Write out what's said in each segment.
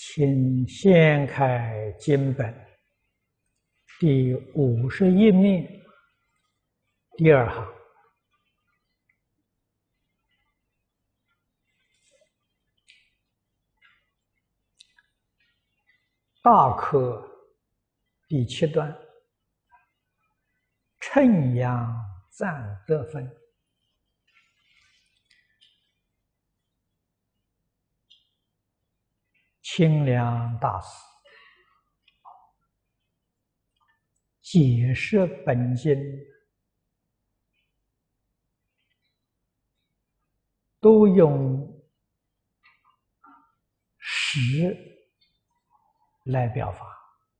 请掀开经本第51面第二行。大科第7段，称扬赞德分。清凉大师解释本经，都用实来表法，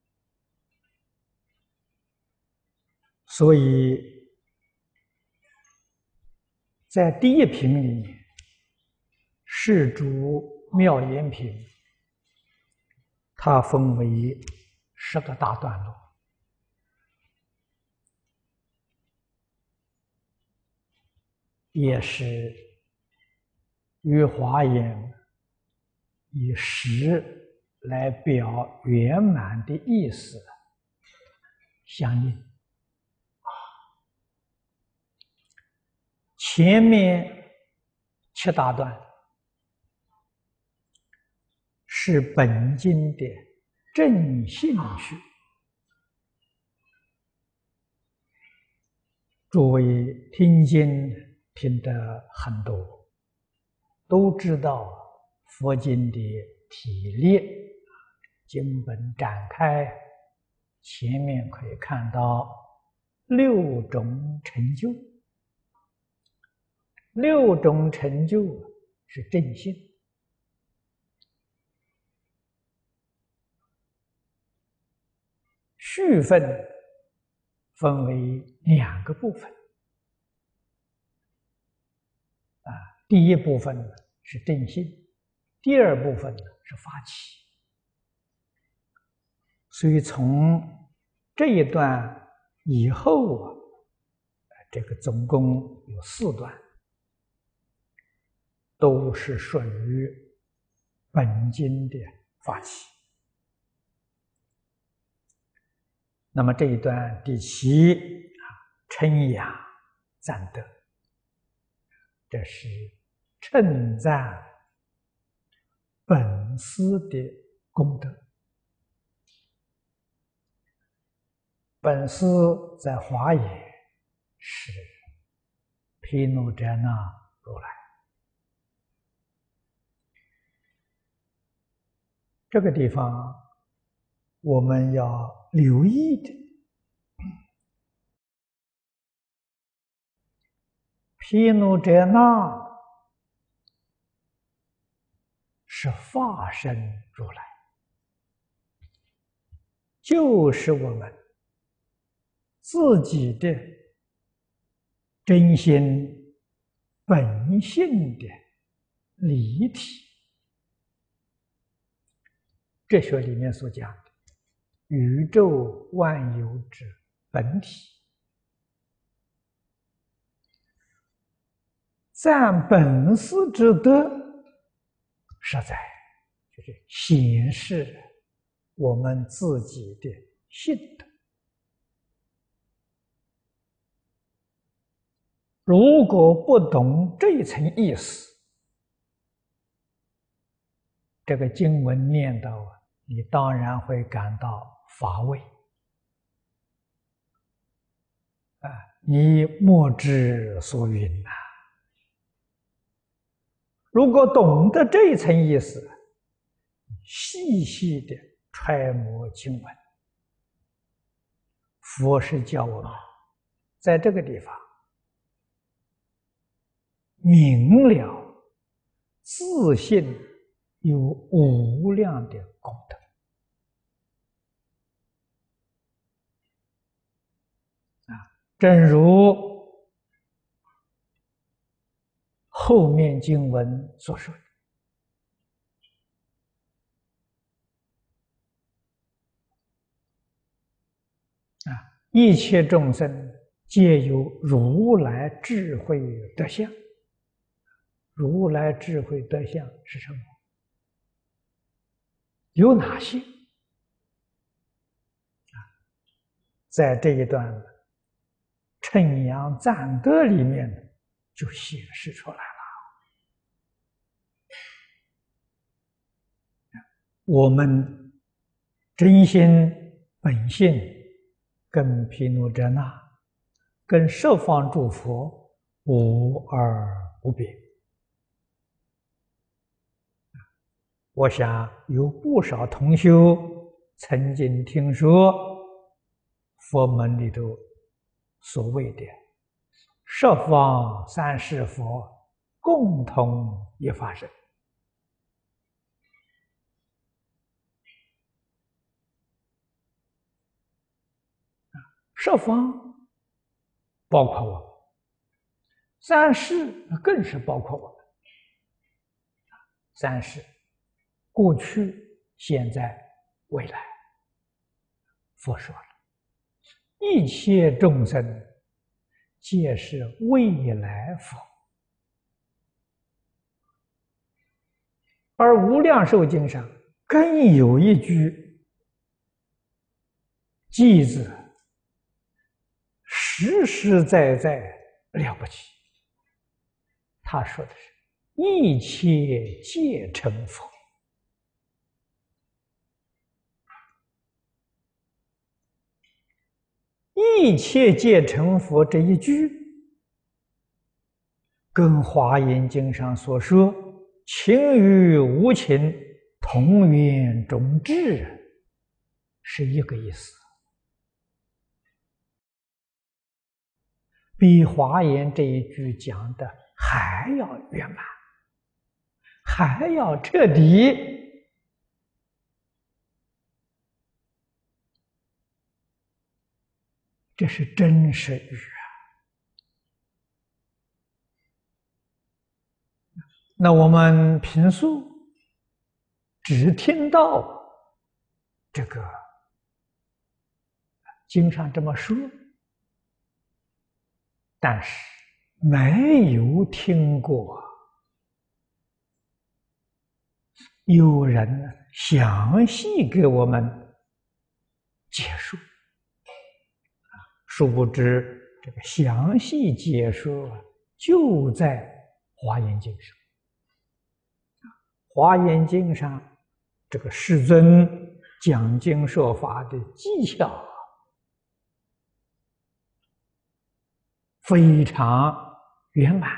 所以在第一品里面，释诸妙言品，它分为10个大段落，也是与华严以实来表圆满的意思相应。前面7大段是本经的正信序，诸位听经听得很多，都知道佛经的体例，经本展开，前面可以看到6种成就。6种成就是正信。序分分为2个部分，第一部分是正信，第二部分是发起。所以从这一段以后这个总共有4段，都是属于本经的发起。那么这一段第7，称扬赞德，这是称赞本师的功德。本师在华严是毗卢遮那如来。这个地方我们要留意的，毗卢遮那是化身如来，就是我们自己的真心本性的离体。哲学里面所讲的宇宙万有之本体，赞本师之德，实在就是显示我们自己的性德。如果不懂这一层意思，这个经文念到你当然会感到乏味，你莫之所云呐。如果懂得这一层意思，细细的揣摩经文，佛是教我们在这个地方明了自信有无量的功德。正如后面经文所说的，一切众生皆有如来智慧德相。如来智慧德相是什么？ 有哪些？在这一段称扬赞德里面就显示出来了。我们真心本性跟毗卢遮那、跟十方诸佛无二无别。我想有不少同修曾经听说佛门里头所谓的十方三世佛共同一法身。十方包括我们，三世更是包括我们。三世过去、现在、未来，佛说了，一切众生皆是未来佛。而《无量寿经》上更有一句偈子，实实在在了不起。他说的是一切皆成佛。一切皆成佛这一句，跟《华严经》上所说情与无情同源种智是一个意思，比《华严》这一句讲的还要圆满，还要彻底。这是真实语啊！那我们平素只听到这个经上这么说，但是没有听过有人详细给我们解说。殊不知，这个详细解说就在《华严经》上。《华严经》上这个世尊讲经说法的技巧非常圆满，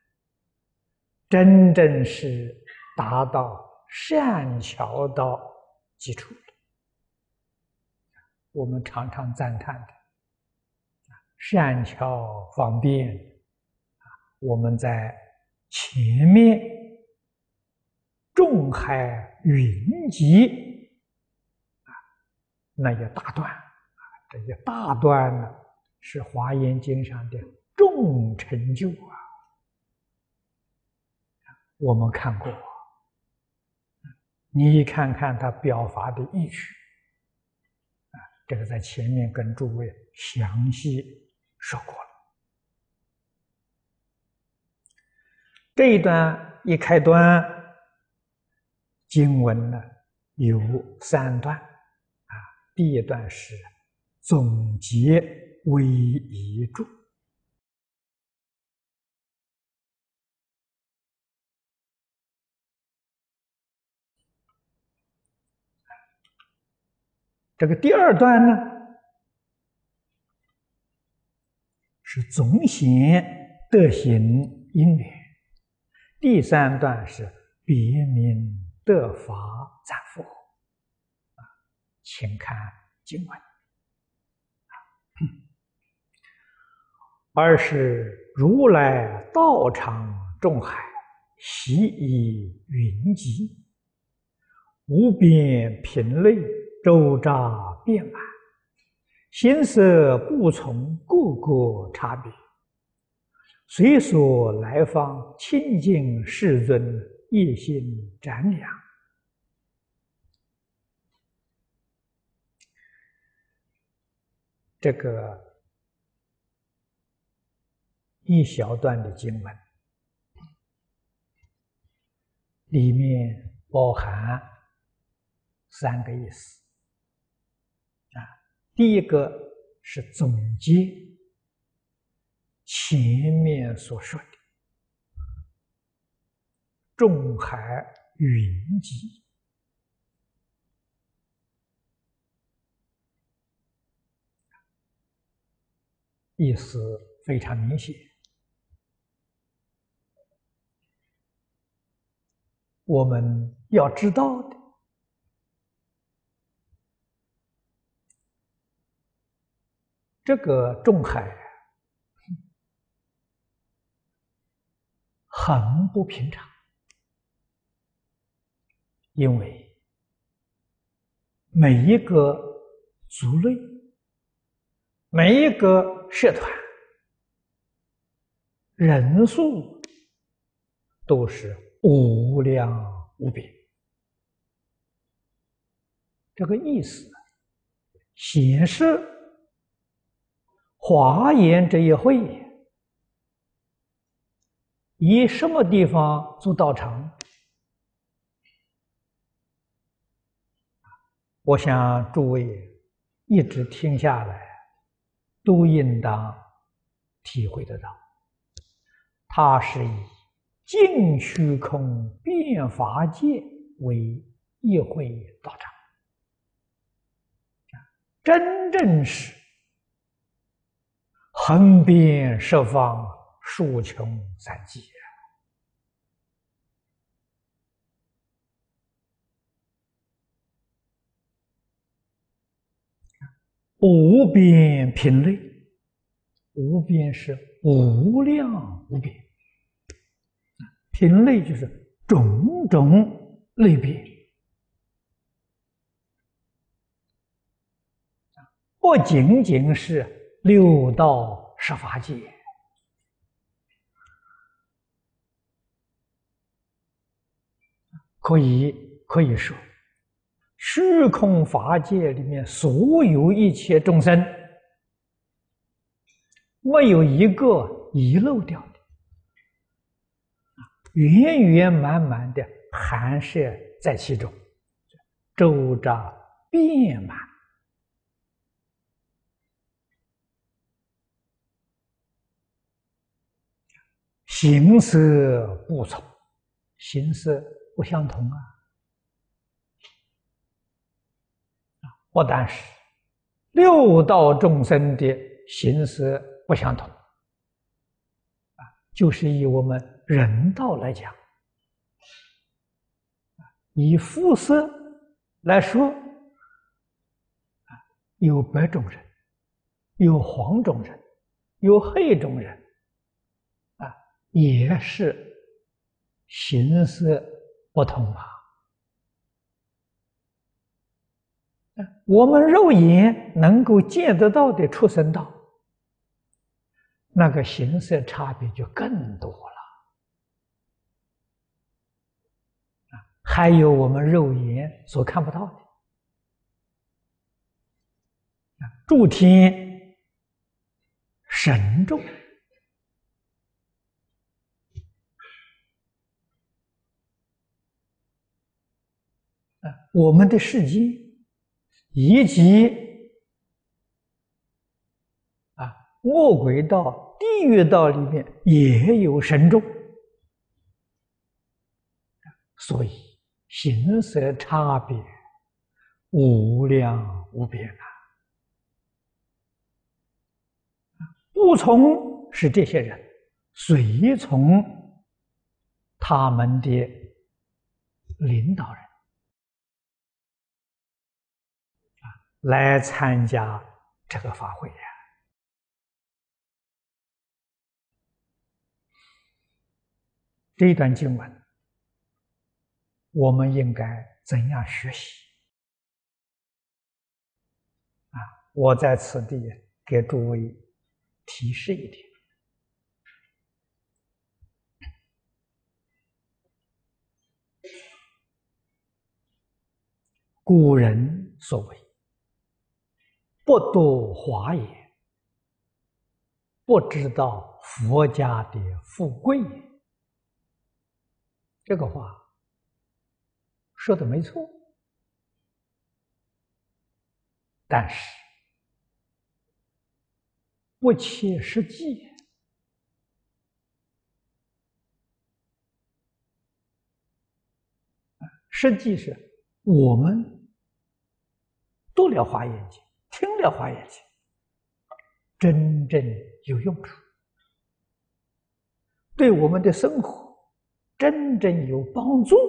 真正是达到善巧到基础。我们常常赞叹的善巧方便，我们在前面众海云集那一大段这一大段呢是《华严经》上的众成就啊，我们看过。你看看他表法的意趣这个在前面跟诸位详细说过了。这一段一开端，经文呢有3段第一段是总结为一注，这个第2段呢是总显德行因缘，第3段是别名得法赞佛。请看经文。二是如来道场众海，悉以云集，无边品类，周匝遍满，形色不从各个差别，随所来方清净世尊一心瞻仰。这个一小段的经文里面包含三个意思啊。第一个是总结前面所说的众海云集，意思非常明显。我们要知道的，这个众海很不平常，因为每一个族类，每一个社团，人数都是无量无边。这个意思显示华严这一会以什么地方做道场？我想诸位一直听下来，都应当体会得到，它是以净虚空遍法界为一会道场，真正是横遍十方，竖穷三际。无边品类，无边是无量无边，品类就是种种类别，不仅仅是六道十法界，可以说，虚空法界里面所有一切众生，没有一个遗漏掉的，圆圆满满的含摄在其中，周匝遍满。形色不同，形色不相同啊！不但是六道众生的形色不相同，就是以我们人道来讲，以肤色来说，有白种人，有黄种人，有黑种人，也是形色不同啊。我们肉眼能够见得到的畜生道，那个形色差别就更多了。还有我们肉眼所看不到的，诸天神众，我们的世界以及恶鬼道、地狱道里面也有神众，所以形色差别无量无边啊！不从是这些人，随从他们的领导人来参加这个法会呀。这一段经文，我们应该怎样学习？我在此地给诸位提示一点。古人所谓“不度华也”，不知道佛家的富贵。这个话说的没错但是不切实际。实际是我们读了华严经，听了华严经，真正有用处，对我们的生活真正有帮助，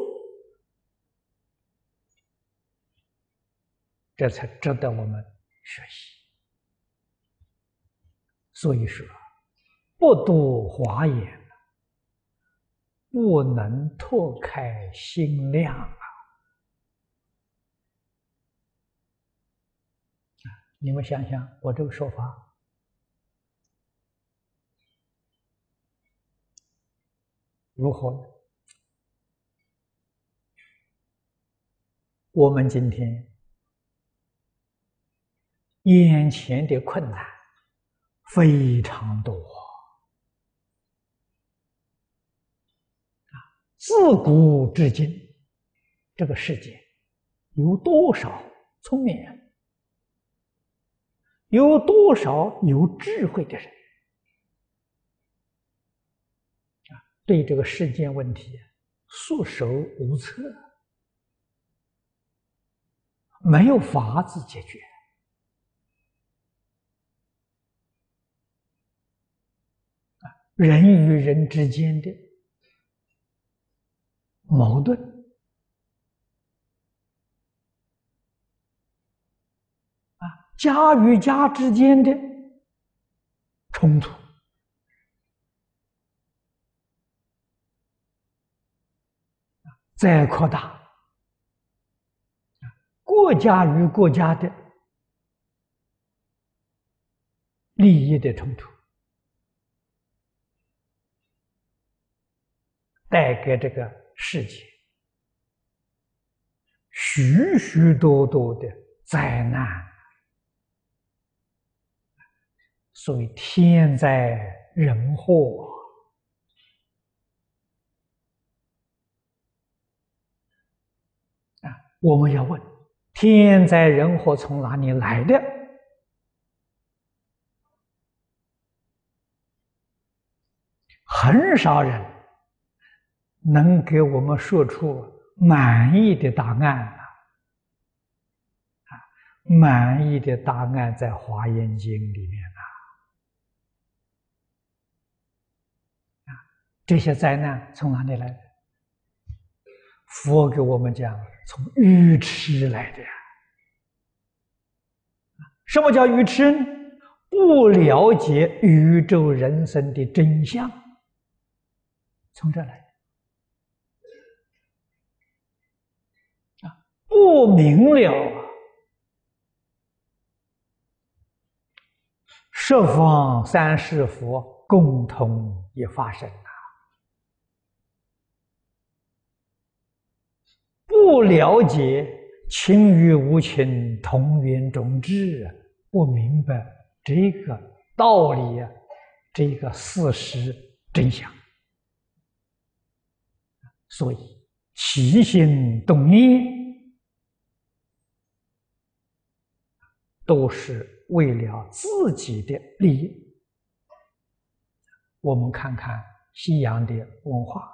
这才值得我们学习。所以说，不读华严，不能拓开心量啊！你们想想，我这个说法如何呢？我们今天眼前的困难非常多自古至今，这个世界有多少聪明人，有多少有智慧的人对这个世间问题束手无策，没有法子解决。人与人之间的矛盾，家与家之间的冲突，再扩大，国家与国家的利益的冲突，带给这个世界许许多多的灾难，所谓天灾人祸。我们要问，天灾人祸从哪里来的？很少人能给我们说出满意的答案。满意的答案在《华严经》里面这些灾难从哪里来的？佛给我们讲，从愚痴来的。什么叫愚痴呢？不了解宇宙人生的真相，从这来的。不明了十方三世佛共同一法身不了解情与无情同源种智，不明白这个道理这个事实真相，所以起心动念都是为了自己的利益。我们看看西洋的文化，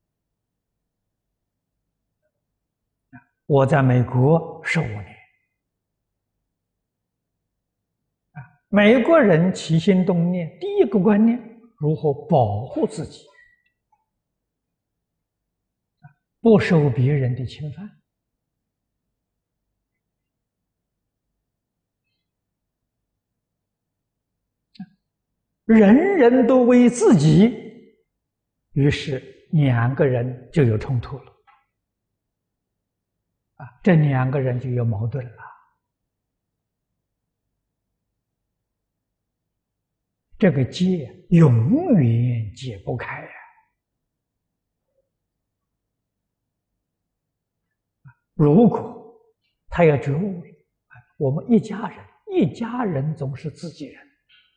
我在美国15年，美国人起心动念，第一个观念如何保护自己，不受别人的侵犯。人人都为自己，于是两个人就有冲突了。这两个人就有矛盾了。这个结永远解不开呀！如果他要觉悟，我们一家人总是自己人，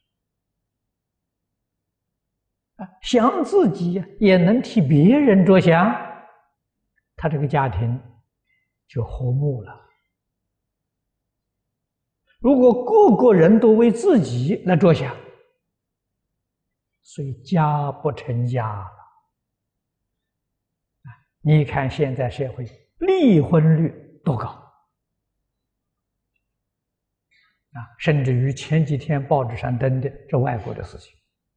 想自己也能替别人着想，他这个家庭就和睦了。 如果个个人都为自己来着想，所以家不成家了。你看现在社会离婚率多高甚至于前几天报纸上登的这外国的事情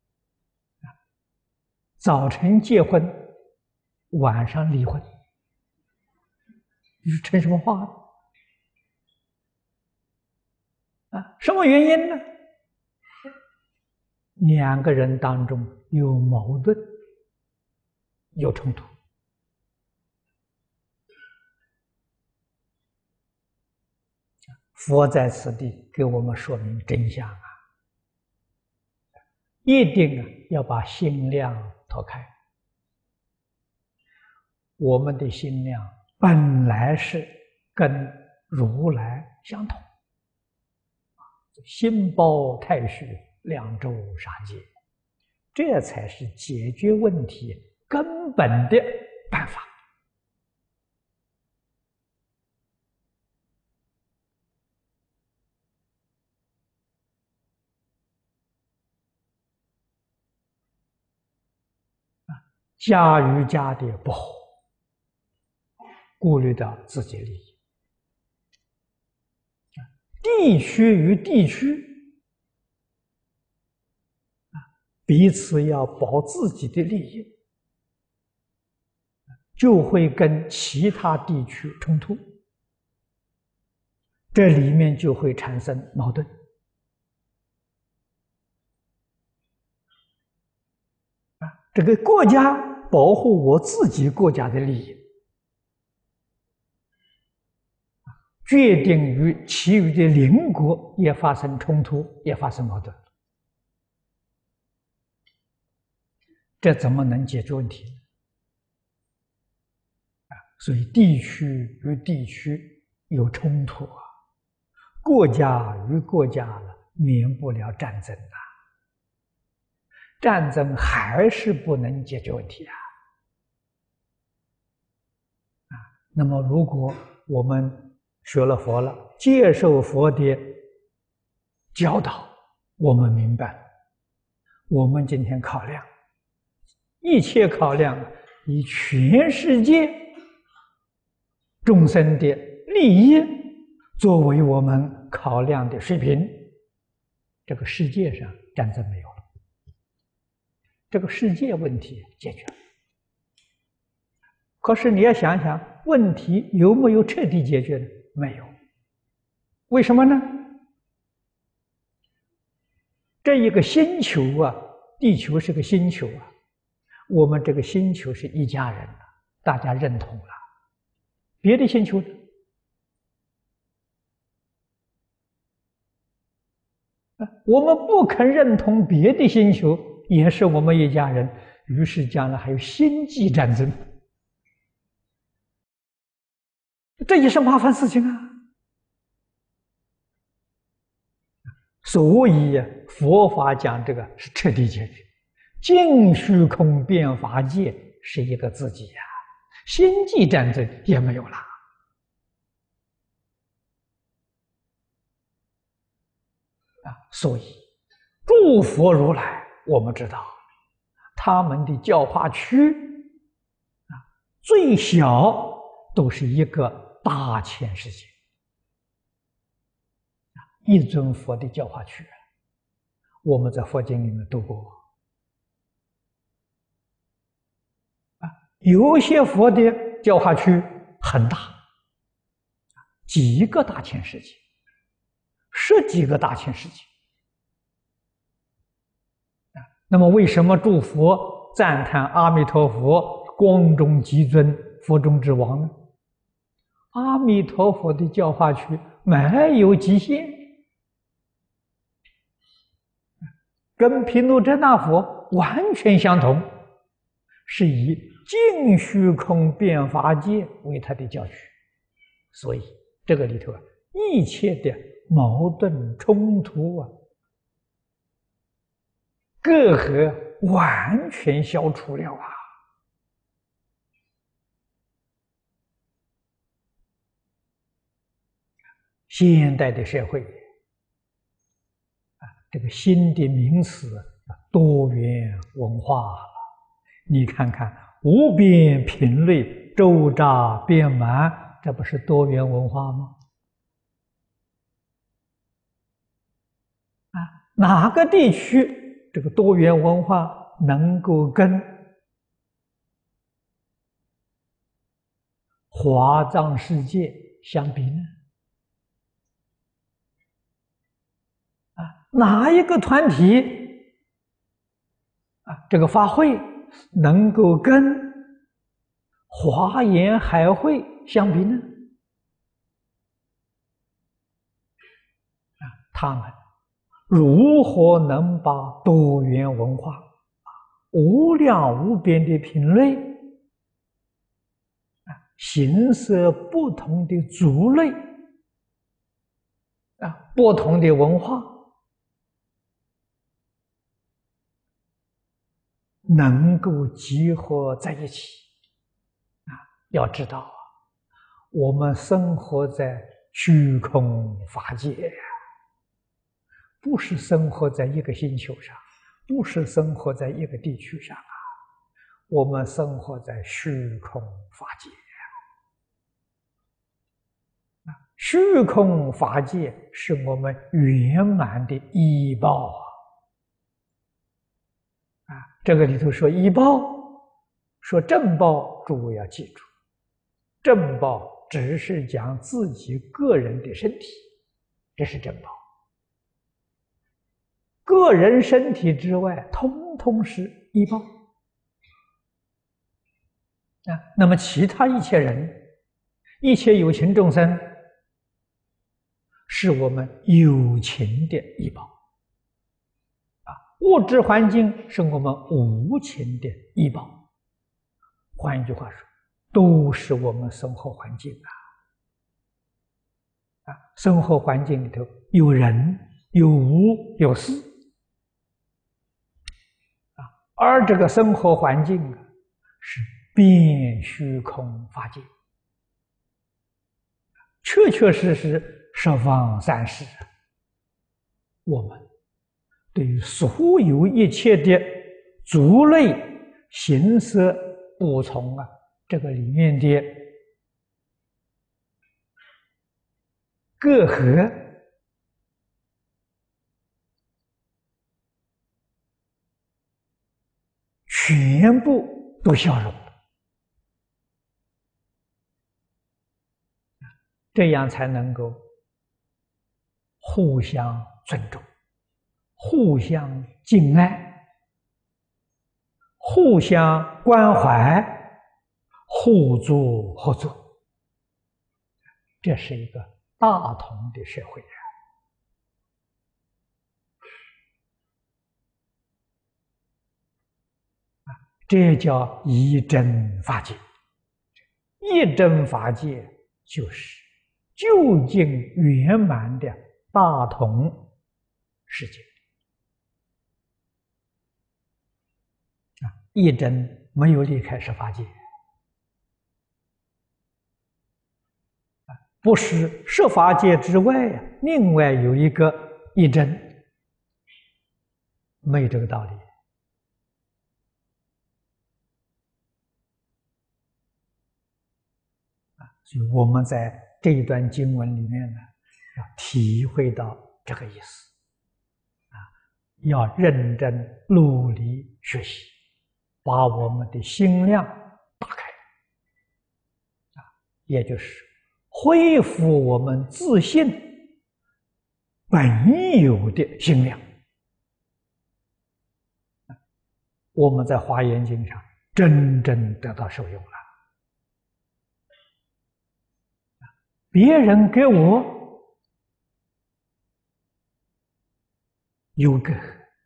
早晨结婚，晚上离婚，你说成什么话什么原因呢？两个人当中有矛盾，有冲突。佛在此地给我们说明真相一定要把心量拓开。我们的心量本来是跟如来相同，心包太虚，量周杀戒，这才是解决问题根本的办法。家与家的不和，顾虑到自己利益；地区与地区彼此要保自己的利益，就会跟其他地区冲突，这里面就会产生矛盾。这个国家保护我自己国家的利益，决定与其余的邻国也发生冲突，也发生矛盾，这怎么能解决问题呢？所以地区与地区有冲突国家与国家免不了战争战争还是不能解决问题那么如果我们学了佛了，接受佛的教导，我们明白了，我们今天考量一切考量以全世界众生的利益作为我们考量的水平，这个世界上战争没有了，这个世界问题解决了。可是你要想想，问题有没有彻底解决呢？没有。为什么呢？这一个星球地球是个星球我们这个星球是一家人大家认同了。别的星球呢？我们不肯认同别的星球，也是我们一家人，于是将来还有星际战争，这也是麻烦事情所以佛法讲这个是彻底解决，尽虚空遍法界是一个自己星际战争也没有了所以诸佛如来我们知道他们的教化区最小都是一个大千世界一尊佛的教化区我们在佛经里面读过有些佛的教化区很大，几个大千世界，10几个大千世界那么为什么诸佛赞叹阿弥陀佛光中极尊，佛中之王呢？阿弥陀佛的教化区没有极限，跟毗卢遮那佛完全相同，是以尽虚空遍法界为他的教区，所以这个里头一切的矛盾冲突隔阂完全消除了现代的社会这个新的名词多元文化。你看看无边频率周匝遍满，这不是多元文化吗？哪个地区这个多元文化能够跟华藏世界相比呢？哪一个团体这个法会能够跟华严海会相比呢？他们如何能把多元文化、无量无边的品类、形色不同的族类、不同的文化，能够集合在一起？要知道我们生活在虚空法界，不是生活在一个星球上，不是生活在一个地区上我们生活在虚空法界。虚空法界是我们圆满的依报这个里头说依报，说正报，诸位要记住，正报只是讲自己个人的身体，这是正报。个人身体之外，通通是依报那么其他一切人、一切有情众生，是我们有情的依报物质环境是我们无情的依报。换一句话说，都是我们生活环境生活环境里头有人、有物、有事而这个生活环境是遍虚空法界，确确实实十方三世，我们对于所有一切的族类、形色不从这个里面的隔阂全部都消融了，这样才能够互相尊重、互相敬爱、互相关怀、互助合作。这是一个大同的社会这叫一真法界。一真法界就是究竟圆满的大同世界一真没有离开十法界不是十法界之外另外有一个一真，没有这个道理所以我们在这一段经文里面呢，要体会到这个意思要认真努力学习，把我们的心量打开也就是恢复我们自信本有的心量。我们在华严经上真正得到受用了。别人给我有隔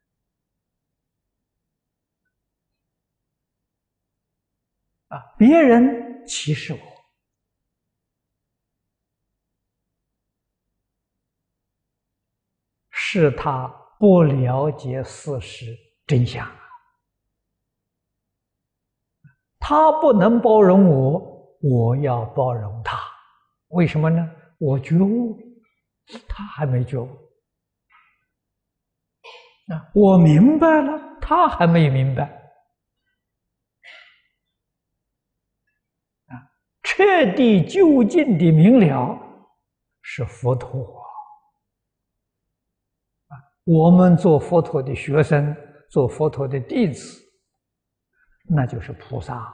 阂别人歧视我，是他不了解事实真相他不能包容我，我要包容他。为什么呢？我觉悟，他还没觉悟啊，我明白了，他还没明白。啊，彻底究竟的明了是佛陀。啊，我们做佛陀的学生，做佛陀的弟子，那就是菩萨。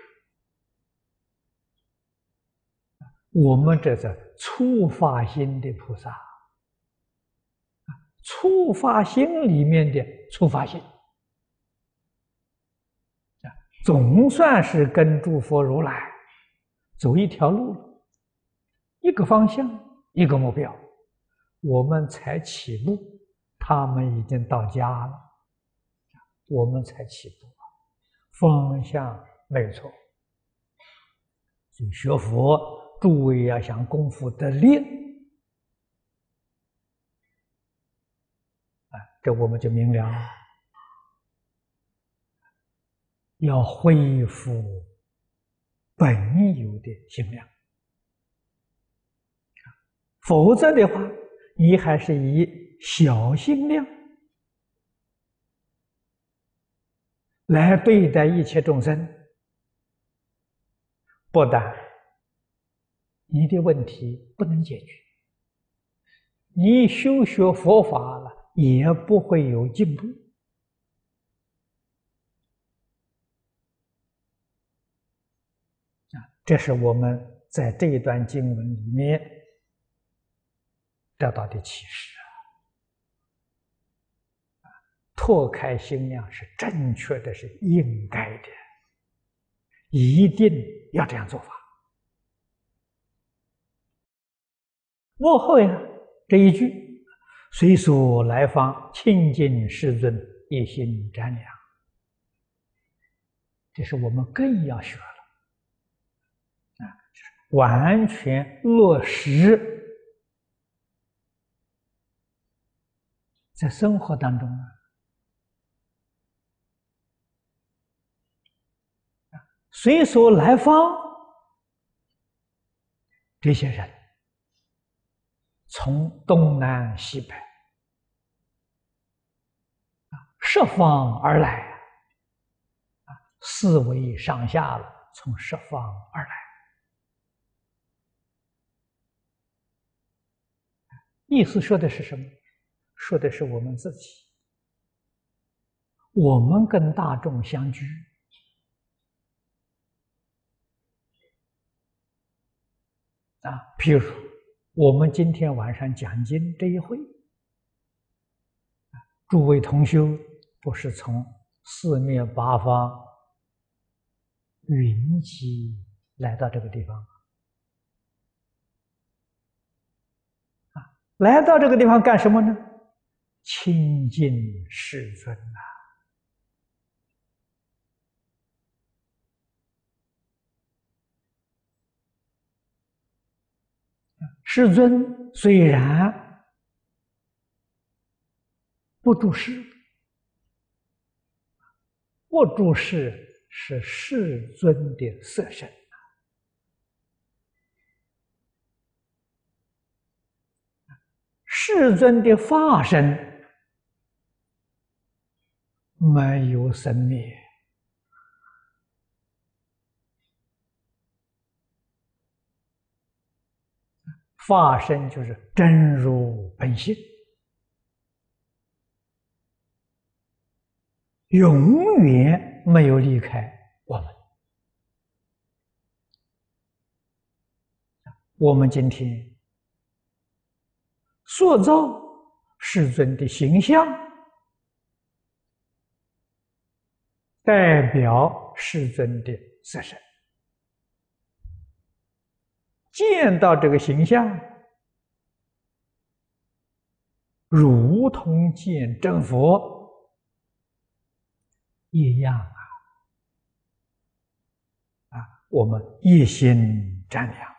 我们这是初发心的菩萨，初发心里面的初发心，总算是跟诸佛如来走一条路，一个方向，一个目标，我们才起步，他们已经到家了，我们才起步，方向没有错。所以学佛，诸位要想功夫得力，这我们就明了了，要恢复本有的心量，否则的话，你还是以小心量来对待一切众生，不但你的问题不能解决，你修学佛法了也不会有进步。这是我们在这一段经文里面得到的启示。拓开心量是正确的，是应该的，一定要这样做法。幕后呀，这一句“随所来访，亲近世尊，一心瞻仰”，这是我们更要学了。完全落实在生活当中啊！随所来访，这些人从东南西北十方而来，四维上下了，从十方而来。意思说的是什么？说的是我们自己，我们跟大众相居，譬如我们今天晚上讲经这一会，诸位同修不是从四面八方云集来到这个地方，来到这个地方干什么呢？亲近世尊啊！世尊虽然不住世，不住世是世尊的色身，世尊的法身没有生灭，法身就是真如本性，永远没有离开我们。我们今天塑造世尊的形象，代表世尊的色身。见到这个形象，如同见真佛一样我们一心瞻仰，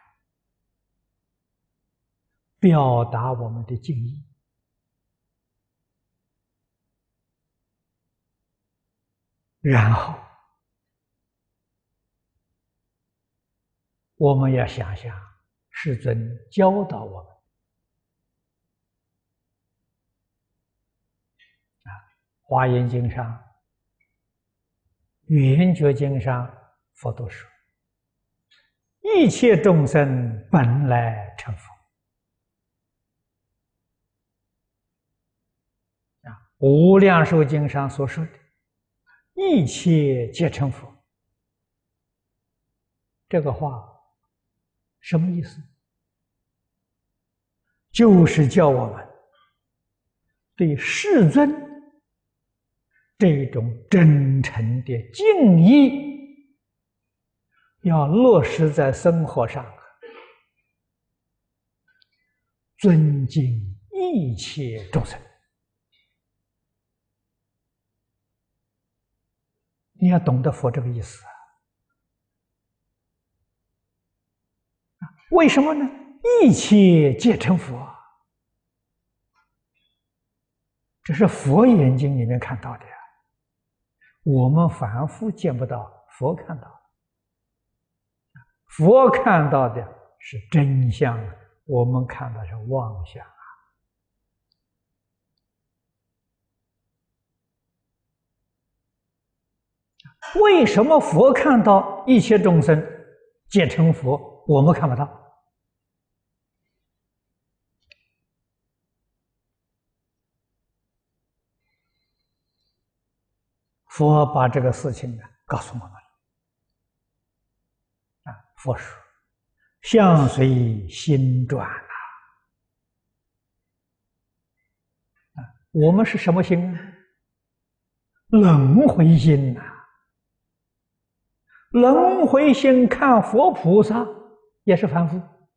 表达我们的敬意，然后我们要想想世尊教导我们华严经上、圆觉经上，佛都说：一切众生本来成佛。无量寿经上所说的一切皆成佛，这个话什么意思？就是叫我们对世尊这种真诚的敬意要落实在生活上，尊敬一切众生。你要懂得佛这个意思啊！为什么呢？一切皆成佛，这是佛眼睛里面看到的呀。我们凡夫见不到，佛看到。佛看到的是真相，我们看到是妄想。为什么佛看到一切众生皆成佛，我们看不到？佛把这个事情呢告诉我们啊，佛说：相随心转我们是什么心啊？轮回心呐！轮回心看佛菩萨也是凡夫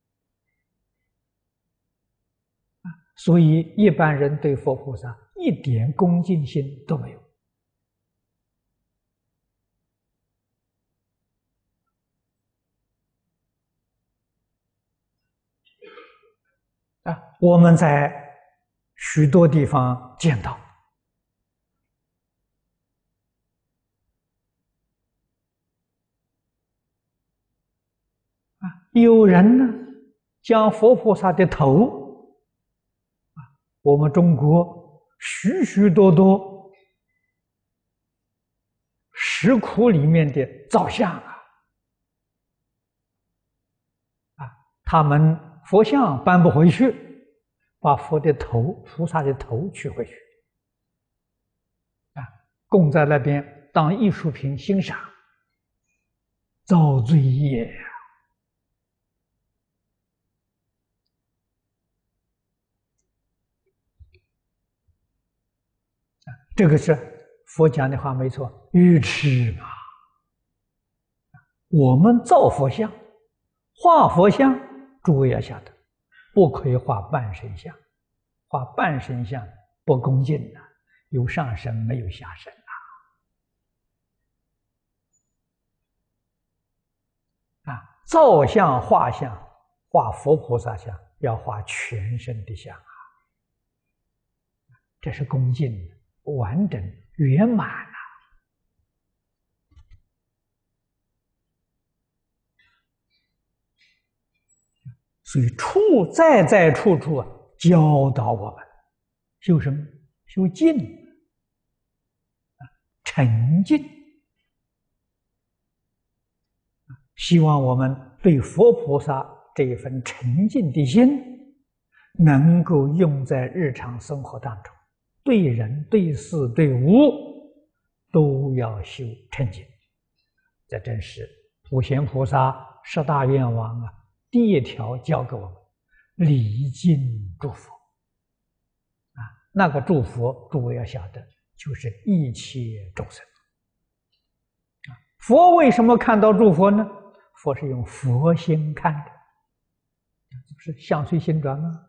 所以一般人对佛菩萨一点恭敬心都没有我们在许多地方见到有人呢将佛菩萨的头我们中国许许多多石窟里面的造像他们佛像搬不回去，把佛的头、菩萨的头取回去供在那边当艺术品欣赏，造罪业这个是佛讲的话没错，愚痴嘛。我们造佛像、画佛像，诸位要晓得，不可以画半身像，画半身像不恭敬有上身没有下身造像、画像、画佛菩萨像，要画全身的像这是恭敬的。完整圆满所以在处处教导我们修什么？修静沉静希望我们对佛菩萨这一份沉静的心能够用在日常生活当中，对人、对事、对物都要修沉静。这真是普贤菩萨十大愿望第一条教给我们礼敬诸佛那个诸佛诸位要晓得，就是一切众生佛为什么看到诸佛呢？佛是用佛心看的，这不是相随心转吗？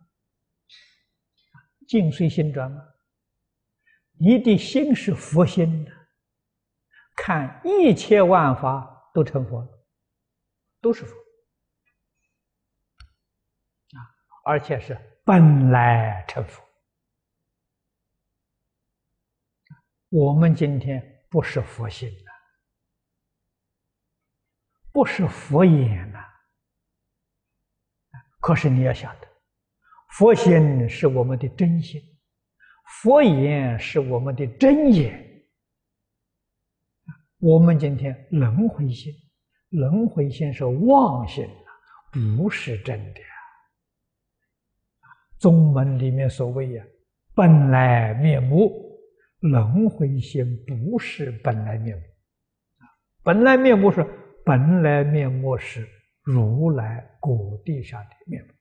境随心转吗？你的心是佛心的，看一切万法都成佛了，都是佛而且是本来成佛。我们今天不是佛心不是佛眼可是你要晓得，佛心是我们的真心， 佛言是我们的真言。我们今天轮回心，轮回心是妄心，不是真的。宗门里面所谓本来面目，轮回心不是本来面目。本来面目是如来果地上的面目。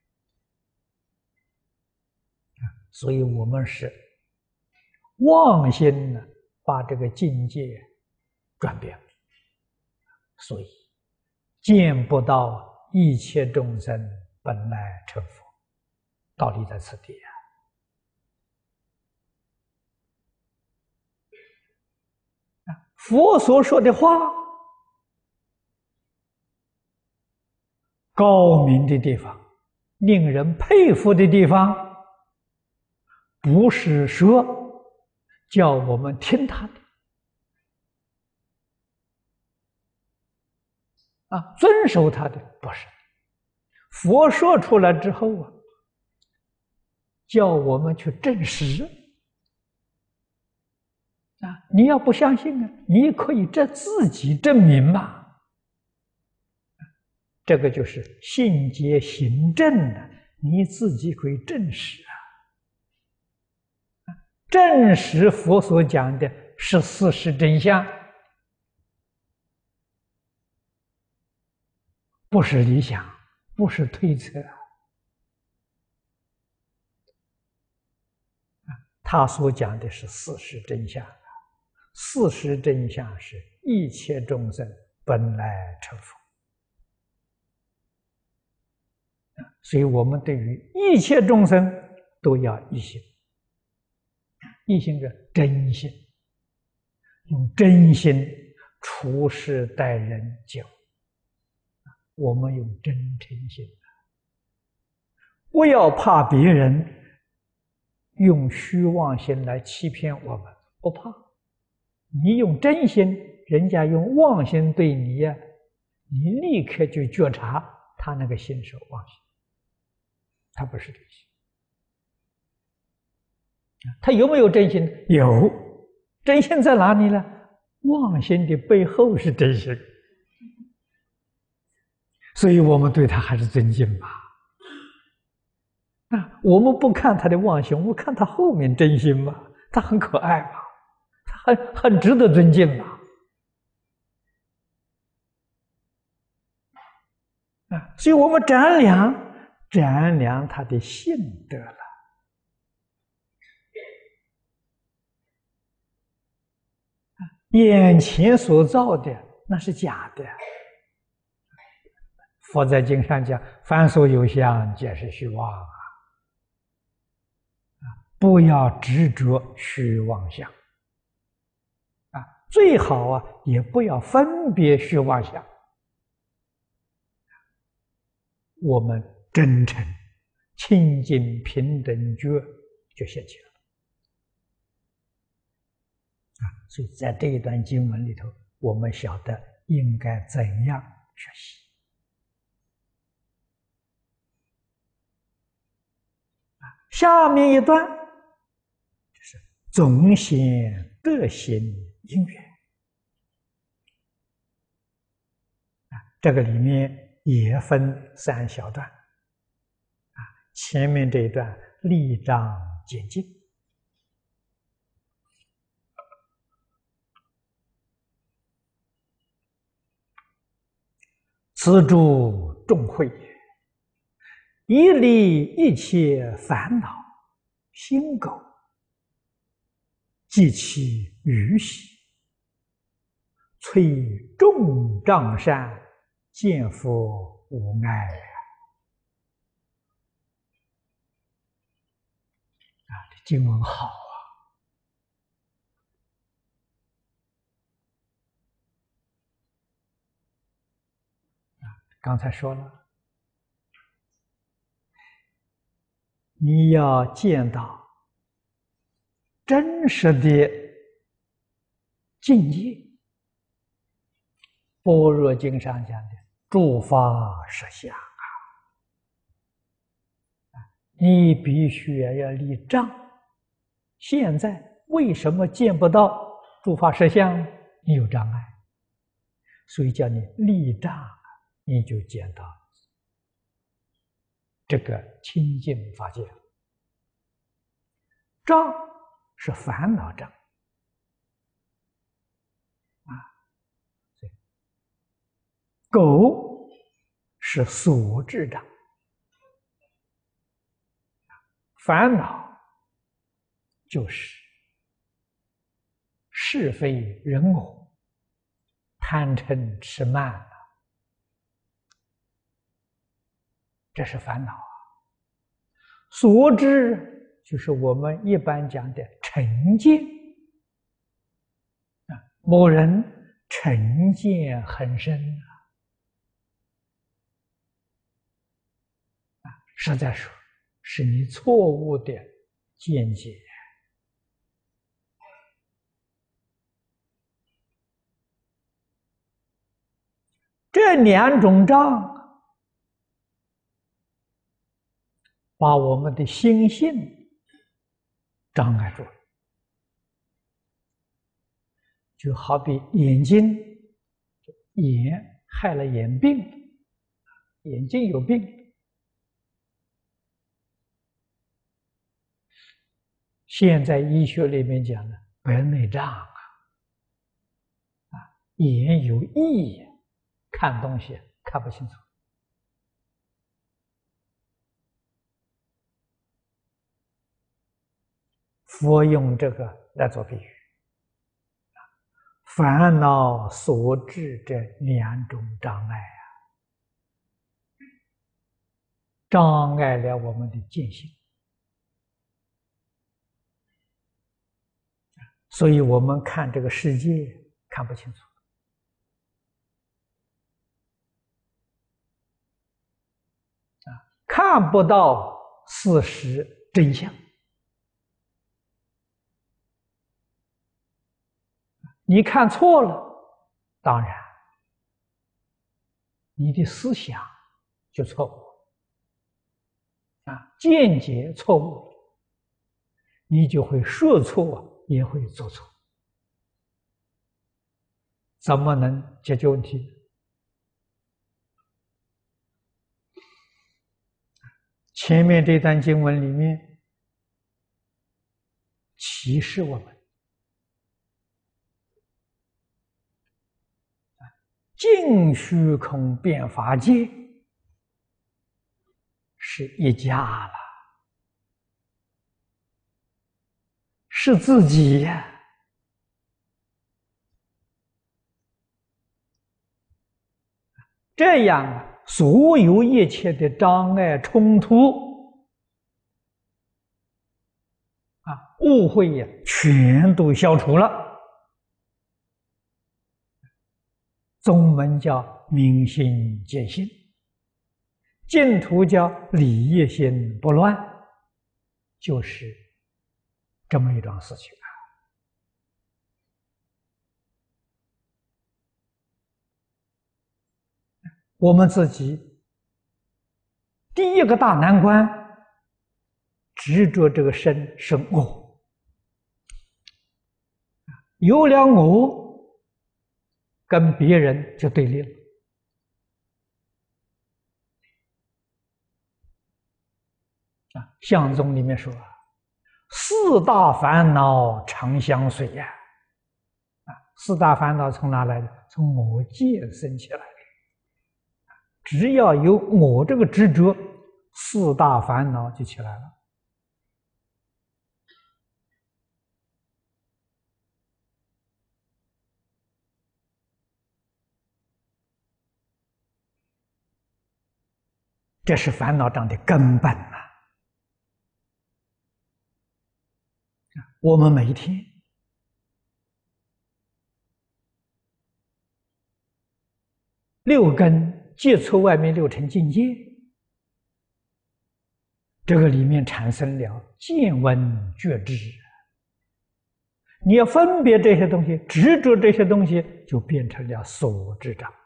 所以我们是妄心呢，把这个境界转变了，所以见不到一切众生本来成佛，道理在此地佛所说的话，高明的地方，令人佩服的地方，不是说叫我们听他的遵守他的，不是。佛说出来之后叫我们去证实你要不相信你可以自己证明嘛。这个就是信解行证你自己可以证实证实佛所讲的是事实真相，不是理想，不是推测他所讲的是事实真相。事实真相是一切众生本来成佛。所以我们对于一切众生都要一心。一心是真心，用真心处事待人接物。我们用真诚心，不要怕别人用虚妄心来欺骗我们，不怕。你用真心，人家用妄心对你你立刻就觉察他那个心是妄心，他不是真心。他有没有真心？有。真心在哪里呢？妄心的背后是真心，所以我们对他还是尊敬吧。我们不看他的妄心，我们看他后面真心嘛，他很可爱嘛，他很值得尊敬嘛。所以我们瞻量他的性德了。眼前所造的那是假的。佛在经上讲，凡所有相，皆是虚妄不要执着虚妄相最好也不要分别虚妄相。我们真诚、清净、平等觉就现起了。所以在这一段经文里头，我们晓得应该怎样学习。下面一段就是总显各行因缘这个里面也分三小段前面这一段立章简进。此诸众会也，一离一切烦恼心垢，即其余习，摧众障善，见佛无碍这经文好刚才说了，你要见到真实的境界。般若经上讲的诸法实相你必须要立障， 现在为什么见不到诸法实相？你有障碍，所以叫你立障，你就见到这个清净法界。障是烦恼障啊，垢是所知障，烦恼就是是非人我、贪嗔痴慢，这是烦恼啊。所知就是我们一般讲的成见啊，某人成见很深啊，实在说是你错误的见解。这两种障把我们的心性障碍住了，就好比眼睛，眼害了眼病，眼睛有病，现在医学里面讲的白内障啊，眼有异，看东西看不清楚。佛用这个来做比喻，烦恼所致这两种障碍啊，障碍了我们的见性，所以我们看这个世界看不清楚啊，看不到事实真相。你看错了，当然你的思想就错误啊，见解错误，你就会说错，也会做错，怎么能解决问题？前面这段经文里面启示我们，尽虚空遍法界是一家了，是自己呀。这样所有一切的障碍冲突啊，误会呀，全都消除了。宗门叫明心见性，净土叫理业心不乱，就是这么一桩事情啊。我们自己第一个大难关，执着这个身是我，有了我，跟别人就对立了。相宗里面说，四大烦恼常相随呀。四大烦恼从哪来的？从我见生起来的。只要有我这个执着，四大烦恼就起来了。这是烦恼障的根本啊！我们每一天六根接触外面六尘境界，这个里面产生了见闻觉知。你要分别这些东西，执着这些东西，就变成了所知障。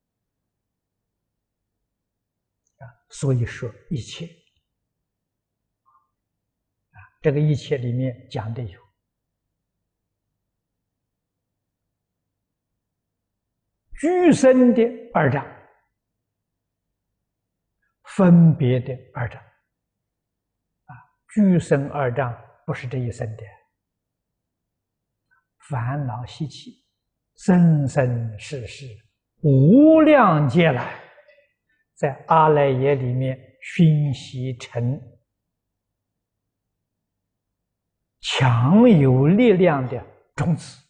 所以说一切这个一切里面讲的有俱生的二障，分别的二障。俱生二障不是这一生的，烦恼习气，生生世世无量劫来，在阿赖耶里面熏习成强有力量的种子。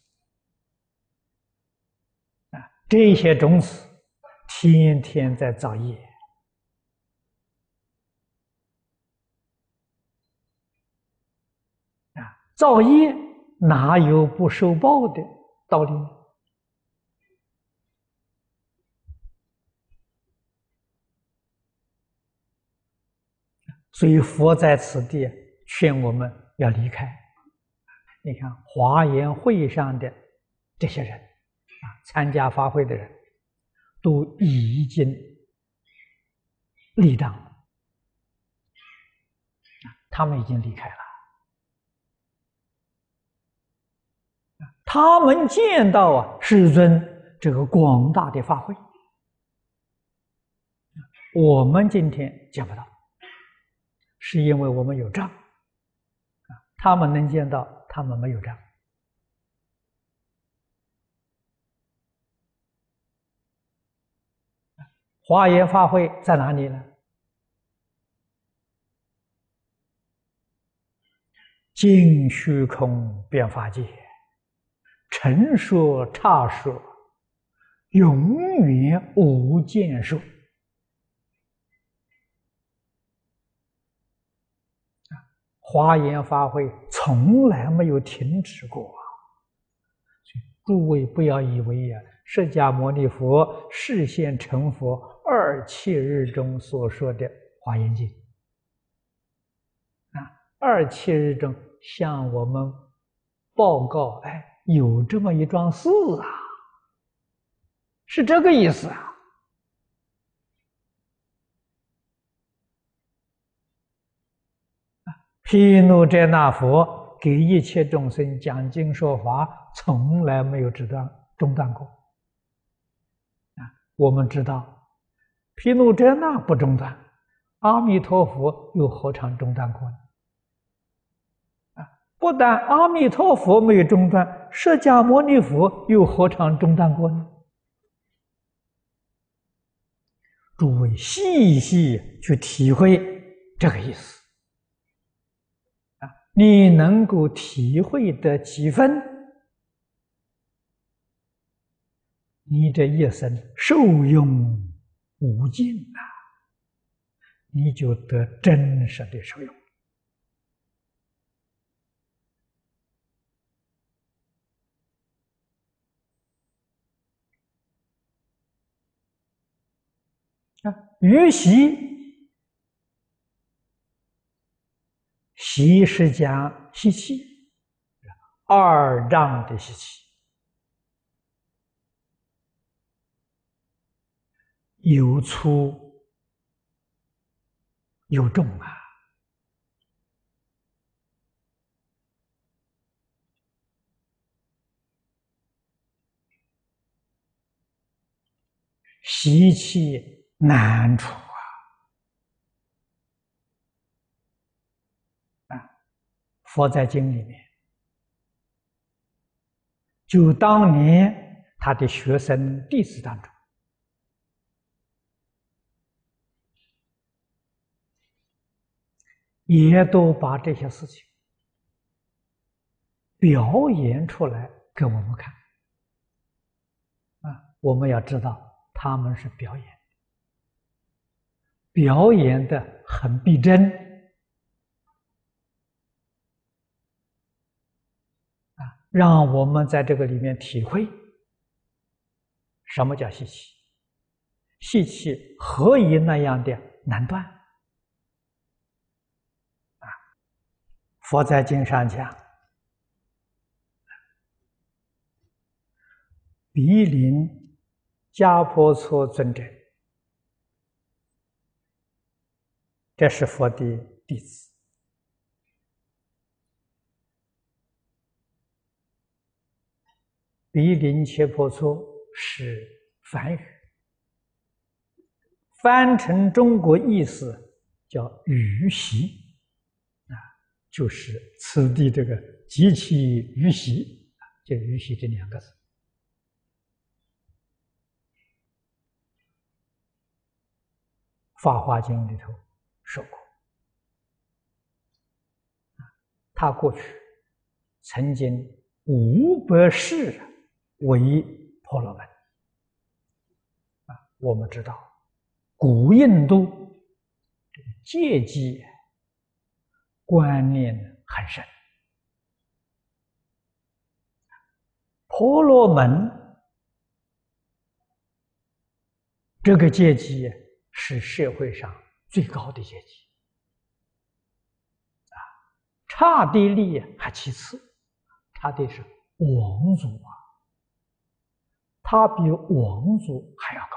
这些种子天天在造业。造业哪有不受报的道理呢？所以佛在此地劝我们要离开。你看华严会上的这些人参加法会的人，都已经立档了，他们已经离开了。他们见到世尊这个广大的法会，我们今天见不到，是因为我们有障。他们能见到，他们没有障。华严法会在哪里呢？尽虚空遍法界，陈说刹说，永远无间数。华严法会从来没有停止过。诸位不要以为释迦牟尼佛示现成佛27日中所说的华严经27日中向我们报告，有这么一桩事是这个意思毗卢遮那佛给一切众生讲经说法，从来没有中断过。我们知道，毗卢遮那不中断，阿弥陀佛又何尝中断过呢？不但阿弥陀佛没有中断，释迦牟尼佛又何尝中断过呢？诸位细细去体会这个意思。你能够体会得几分，你这一生受用无尽你就得真实的受用。于习是讲习气，二障的习气，有粗有重习气难除佛在经里面，就当年他的学生弟子当中，也都把这些事情表演出来给我们看我们要知道他们是表演的很逼真让我们在这个里面体会什么叫习气，习气何以那样的难断佛在经上讲，毗陵迦婆措尊者，这是佛的弟子， 毗陵伽婆娑是梵语，翻成中国意思叫雨习啊，就是此地这个极其雨习，就雨习这2个字。法华经里头说过，他过去曾经500世为婆罗门。我们知道，古印度阶级观念很深，婆罗门这个阶级是社会上最高的阶级，刹帝利还其次，刹帝是王族啊，他比王族还要高。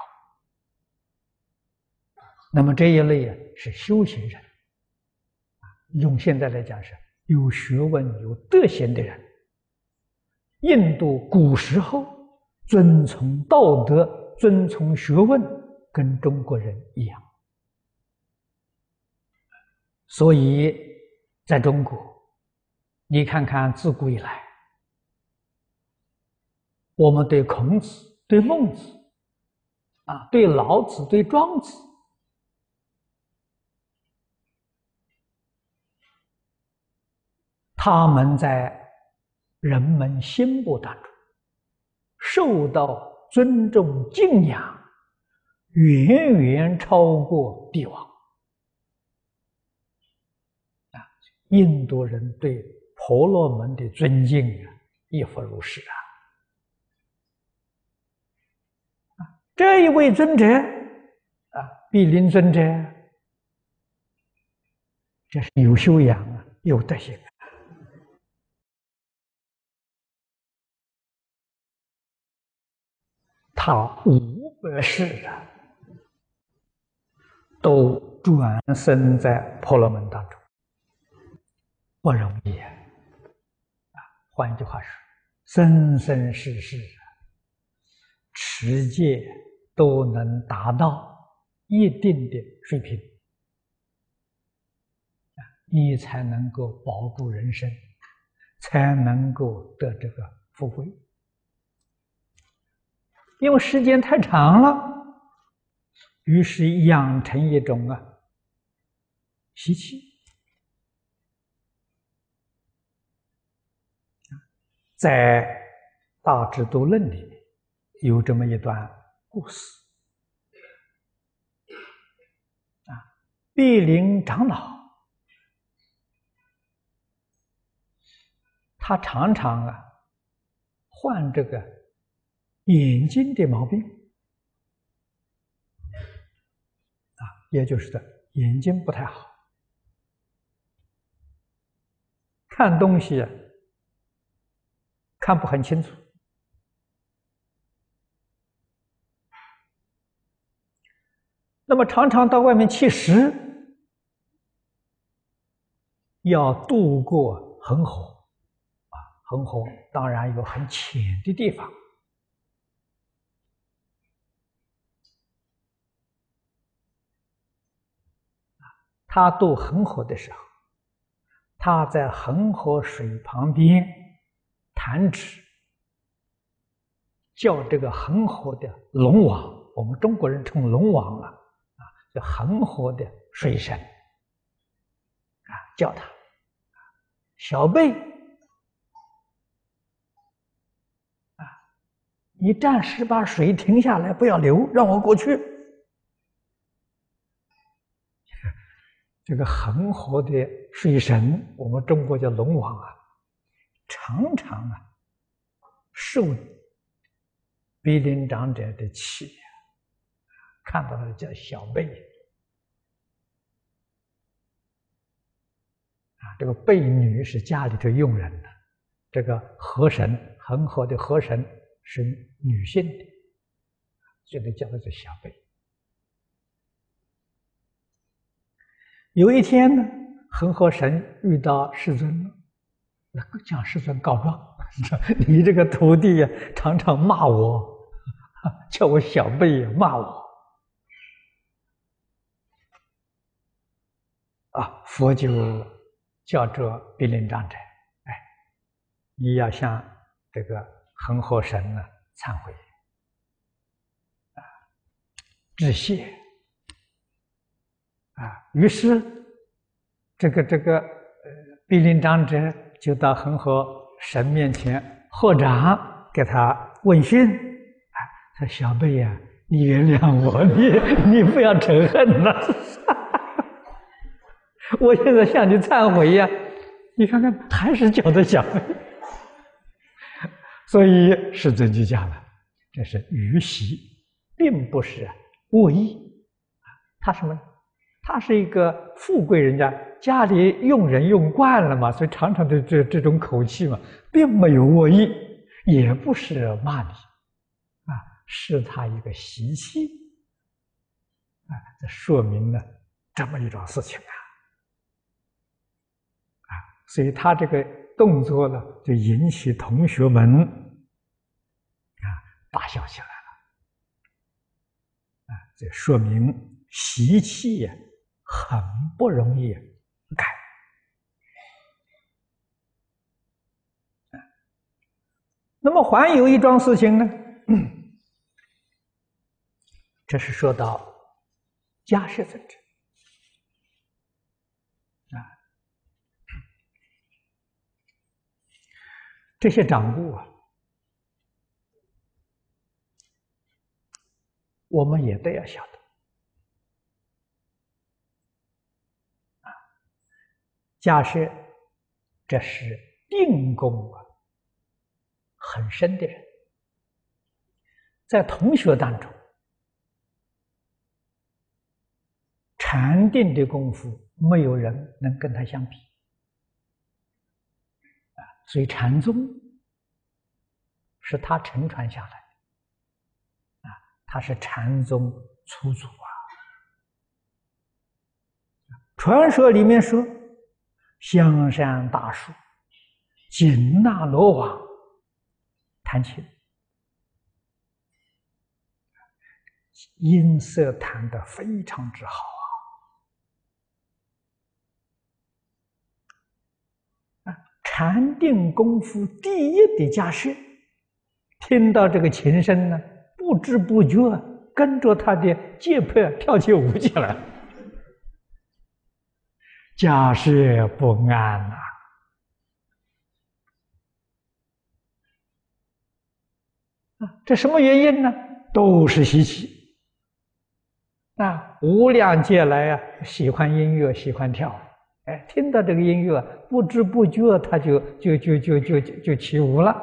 那么这一类是修行人，用现在来讲是有学问、有德行的人。印度古时候遵从道德、遵从学问，跟中国人一样。所以在中国，你看看自古以来，我们对孔子、对孟子对老子、对庄子，他们在人们心目当中受到尊重敬仰，远远超过帝王。印度人对婆罗门的尊敬亦复如是这一位尊者毗陵尊者，这是有修养有德行。他500世都转生在婆罗门当中，不容易换一句话说，生生世世持戒都能达到一定的水平，你才能够保住人生，才能够得这个富贵。因为时间太长了，于是养成一种习气。在《大智度论》里面有这么一段故事毗陵长老他常常患这个眼睛的毛病也就是眼睛不太好，看东西看不很清楚。那么常常到外面去时，要渡过恒河恒河当然有很浅的地方。他渡恒河的时候，他在恒河水旁边弹指，叫这个恒河的龙王，我们中国人称龙王这恒河的水神叫他小贝你暂时把水停下来，不要流，让我过去。这个恒河的水神，我们中国叫龙王常常受毗陵长者的气看到了叫小贝这个贝女是家里头佣人的，这个河神恒河的河神是女性的，所以叫它做小贝。有一天呢，恒河神遇到世尊了， 向世尊告状，说你这个徒弟呀，常常骂我，叫我小辈骂我。佛就叫这毗陵长者，你要向这个恒河神呢忏悔，致谢。于是这个毗陵长者就到恒河神面前合掌给他问讯，说小辈呀，你原谅我，你不要嗔恨了。我现在向你忏悔呀，你看看还是叫的小辈。所以世尊就讲了，这是愚习，并不是恶意。他什么呢？他是一个富贵人家，家里用人用惯了嘛，所以常常的这种口气嘛，并没有恶意，也不是骂你，是他一个习气，这说明了这么一种事情所以他这个动作呢，就引起同学们大笑起来了，这说明习气很不容易改。那么还有一桩事情呢，这是说到家事纷争这些掌故我们也得要晓得家事这是定功很深的人，在同学当中，禅定的功夫没有人能跟他相比所以禅宗是他承传下来的他是禅宗初祖传说里面说，香山大树紧那罗网弹琴，音色弹得非常之好禅定功夫第一的家师，听到这个琴声呢，不知不觉跟着他的节拍跳起舞起来，家师不安这什么原因呢？都是习气无量劫来喜欢音乐，喜欢跳听到这个音乐，不知不觉他就起舞了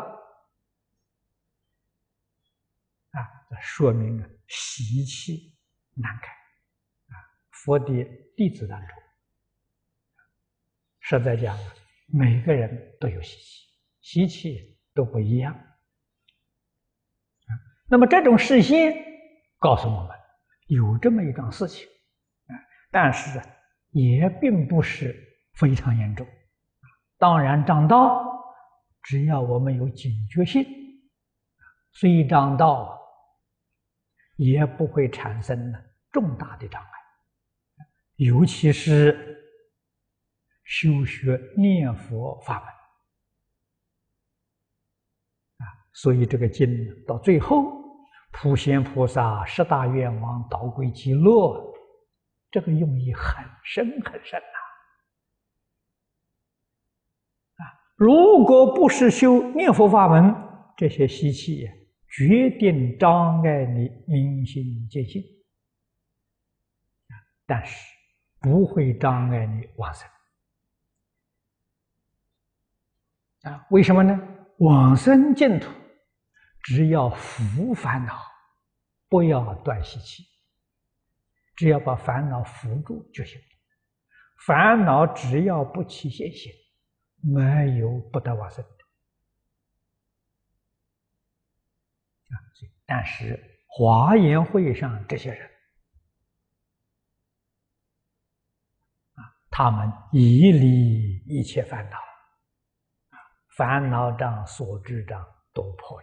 这说明习气难改佛的弟子当中，实在讲每个人都有习气，习气都不一样那么这种示现告诉我们有这么一桩事情但是也并不是非常严重。当然障道，只要我们有警觉性，虽障道也不会产生重大的障碍。尤其是修学念佛法门所以这个经到最后，普贤菩萨十大愿望导归极乐，这个用意很深很深如果不是修念佛法门，这些习气决定障碍你明心见性但是不会障碍你往生为什么呢？往生净土只要伏烦恼，不要断习气，只要把烦恼伏住就行了。烦恼只要不起现行，没有不得往生的但是华严会上这些人他们以离一切烦恼烦恼障、所知障都破了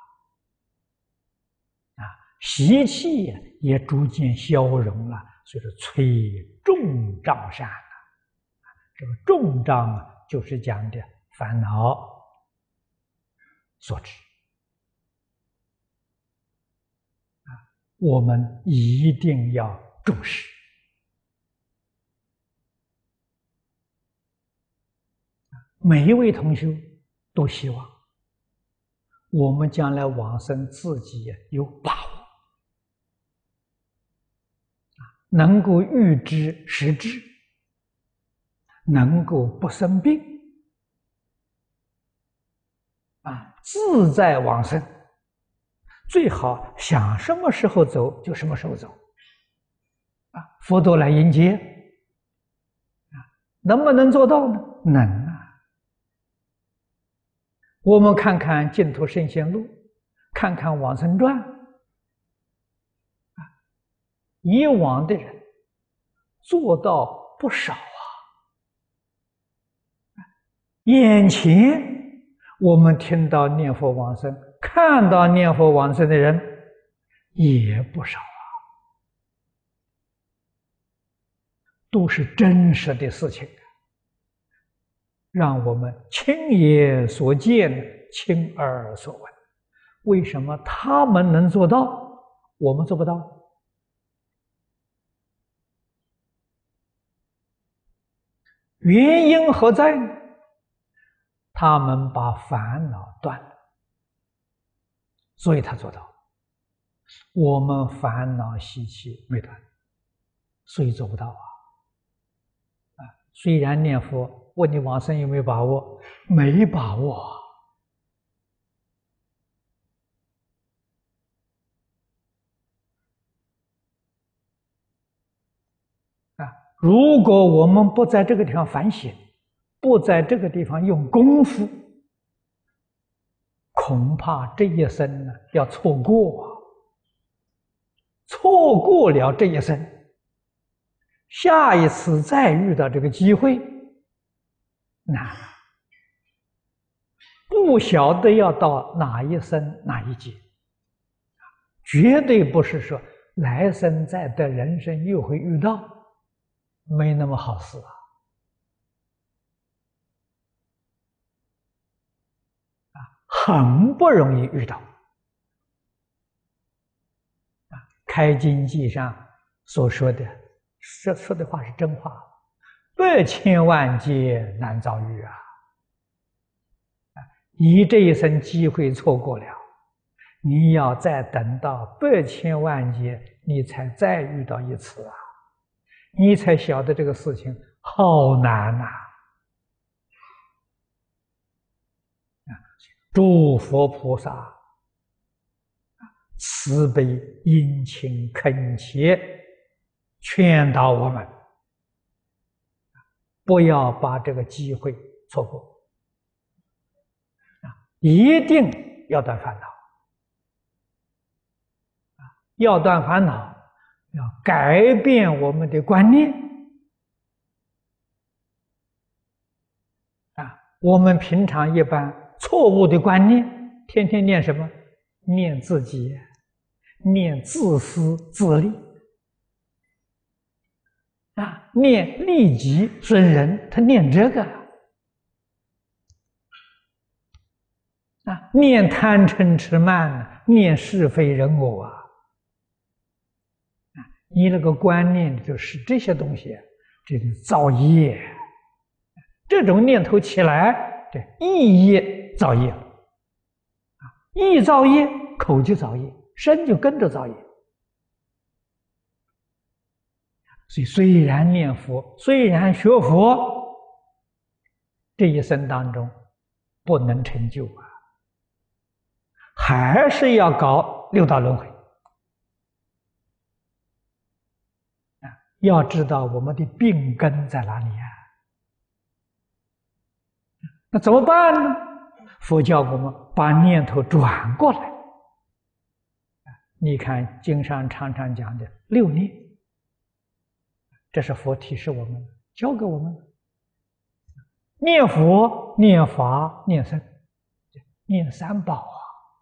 习气也逐渐消融了，所以说摧重障善这个重障就是讲的烦恼所知我们一定要重视每一位同修都希望我们将来往生自己有把握能够预知时至，能够不生病自在往生，最好想什么时候走就什么时候走佛陀来迎接能不能做到呢？能我们看看《净土圣贤录》，看看《往生传》以往的人做到不少眼前我们听到念佛往生，看到念佛往生的人也不少都是真实的事情让我们亲眼所见，亲耳所闻。为什么他们能做到，我们做不到？原因何在呢？他们把烦恼断了，所以他做到。我们烦恼习气没断，所以做不到虽然念佛，问你往生有没有把握？没把握如果我们不在这个地方反省，不在这个地方用功夫，恐怕这一生呢要错过错过了这一生，下一次再遇到这个机会难不晓得要到哪一生哪一劫，绝对不是说来生再的人生又会遇到，没那么好事很不容易遇到开经记上所说的说的话是真话，100千万劫难遭遇你这一生机会错过了，你要再等到100千万劫，你才再遇到一次你才晓得这个事情好难诸佛菩萨慈悲殷勤恳切劝导我们，不要把这个机会错过一定要断烦恼要断烦恼，要改变我们的观念我们平常一般错误的观念，天天念什么？念自己，念自私自利念利己损人，他念这个念贪嗔痴慢，念是非人我你那个观念就是这些东西，这个造业，这种念头起来，这意业造业意造业，口就造业，身就跟着造业。所以虽然念佛，虽然学佛，这一生当中不能成就还是要搞六道轮回要知道我们的病根在哪里那怎么办呢？佛教我们把念头转过来你看经上常常讲的6念，这是佛提示我们教给我们念佛、念法、念僧，念三宝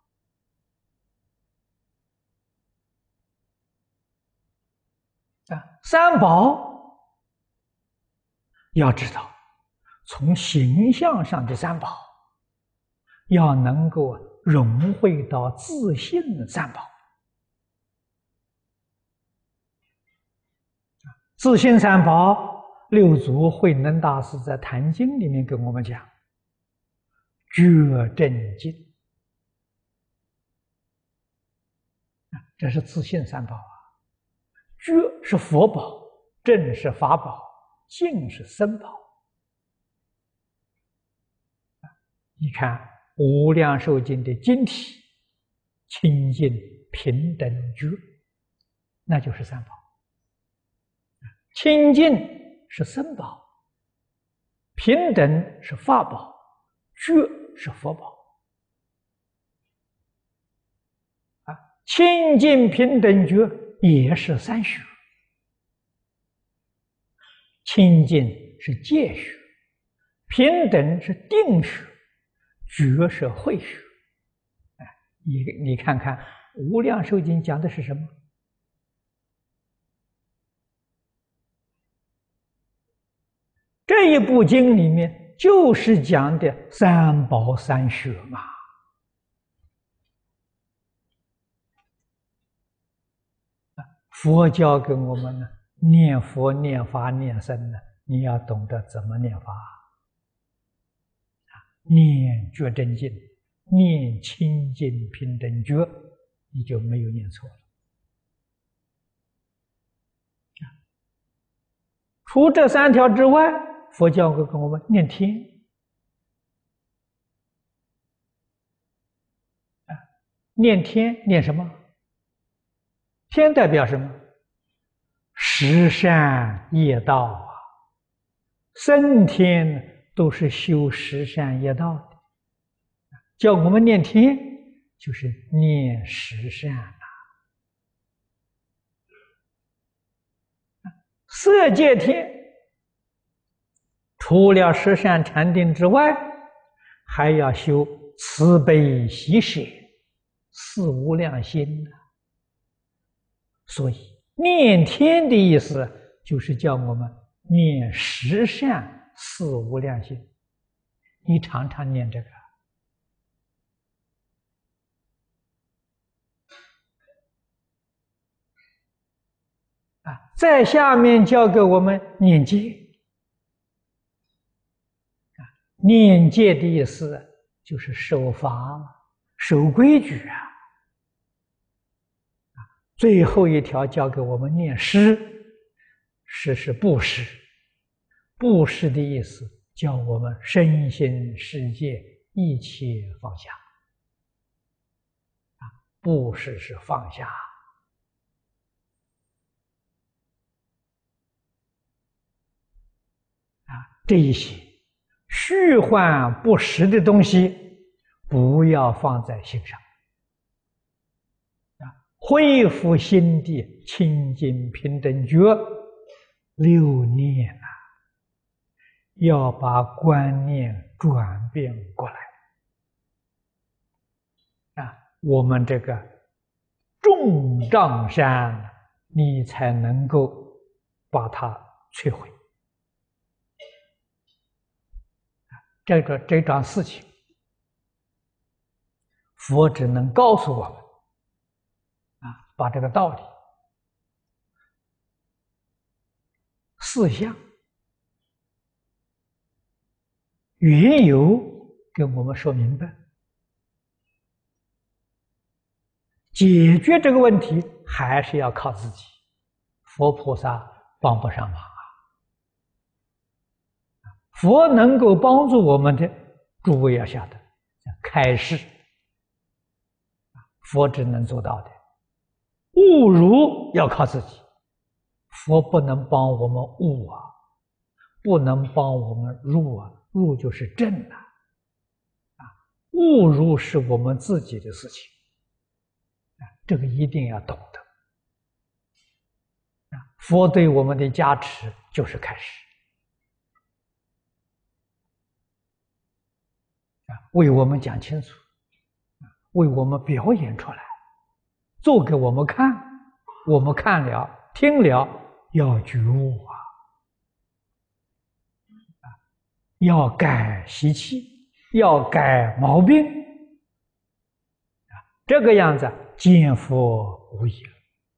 三宝要知道，从形象上的三宝，要能够融会到自性三宝。自性三宝，六祖慧能大师在《坛经》里面跟我们讲：觉正净，这是自性三宝啊。觉是佛宝，正是法宝，净是僧宝。你看《无量寿经》的经体，清净平等觉，那就是三宝。清净是僧宝，平等是法宝，觉是佛宝。清净平等觉也是三学，清净是戒学，平等是定学，觉是慧学。你看看《无量寿经》讲的是什么？这一部经里面就是讲的三宝三学嘛。佛教跟我们呢，念佛、念法、念僧呢，你要懂得怎么念法。念觉真净，念清净平等觉，你就没有念错了。除这三条之外，佛教会跟我们念天。念天念什么？天代表什么？十善业道啊！升天都是修十善业道的，叫我们念天，就是念十善啊。色界天除了十善禅定之外，还要修慈悲喜舍四无量心啊。所以念天的意思就是叫我们念十善四无量心，你常常念这个在下面教给我们念戒。念戒的意思就是守法、守规矩啊。最后一条教给我们念施，施是布施，布施的意思叫我们身心世界一切放下。布施是放下。这一些虚幻不实的东西，不要放在心上。恢复心地清净平等觉，六念啊，要把观念转变过来我们这个重障山，你才能够把它摧毁。这桩事情，佛只能告诉我们把这个道理四项缘由跟我们说明白，解决这个问题还是要靠自己，佛菩萨帮不上忙佛能够帮助我们的，诸位要晓得，开示佛只能做到的。悟入要靠自己，佛不能帮我们悟不能帮我们入入就是正悟入是我们自己的事情这个一定要懂得佛对我们的加持就是开示为我们讲清楚，为我们表演出来，做给我们看，我们看了听了要觉悟啊，要改习气，要改毛病，这个样子见佛无疑了，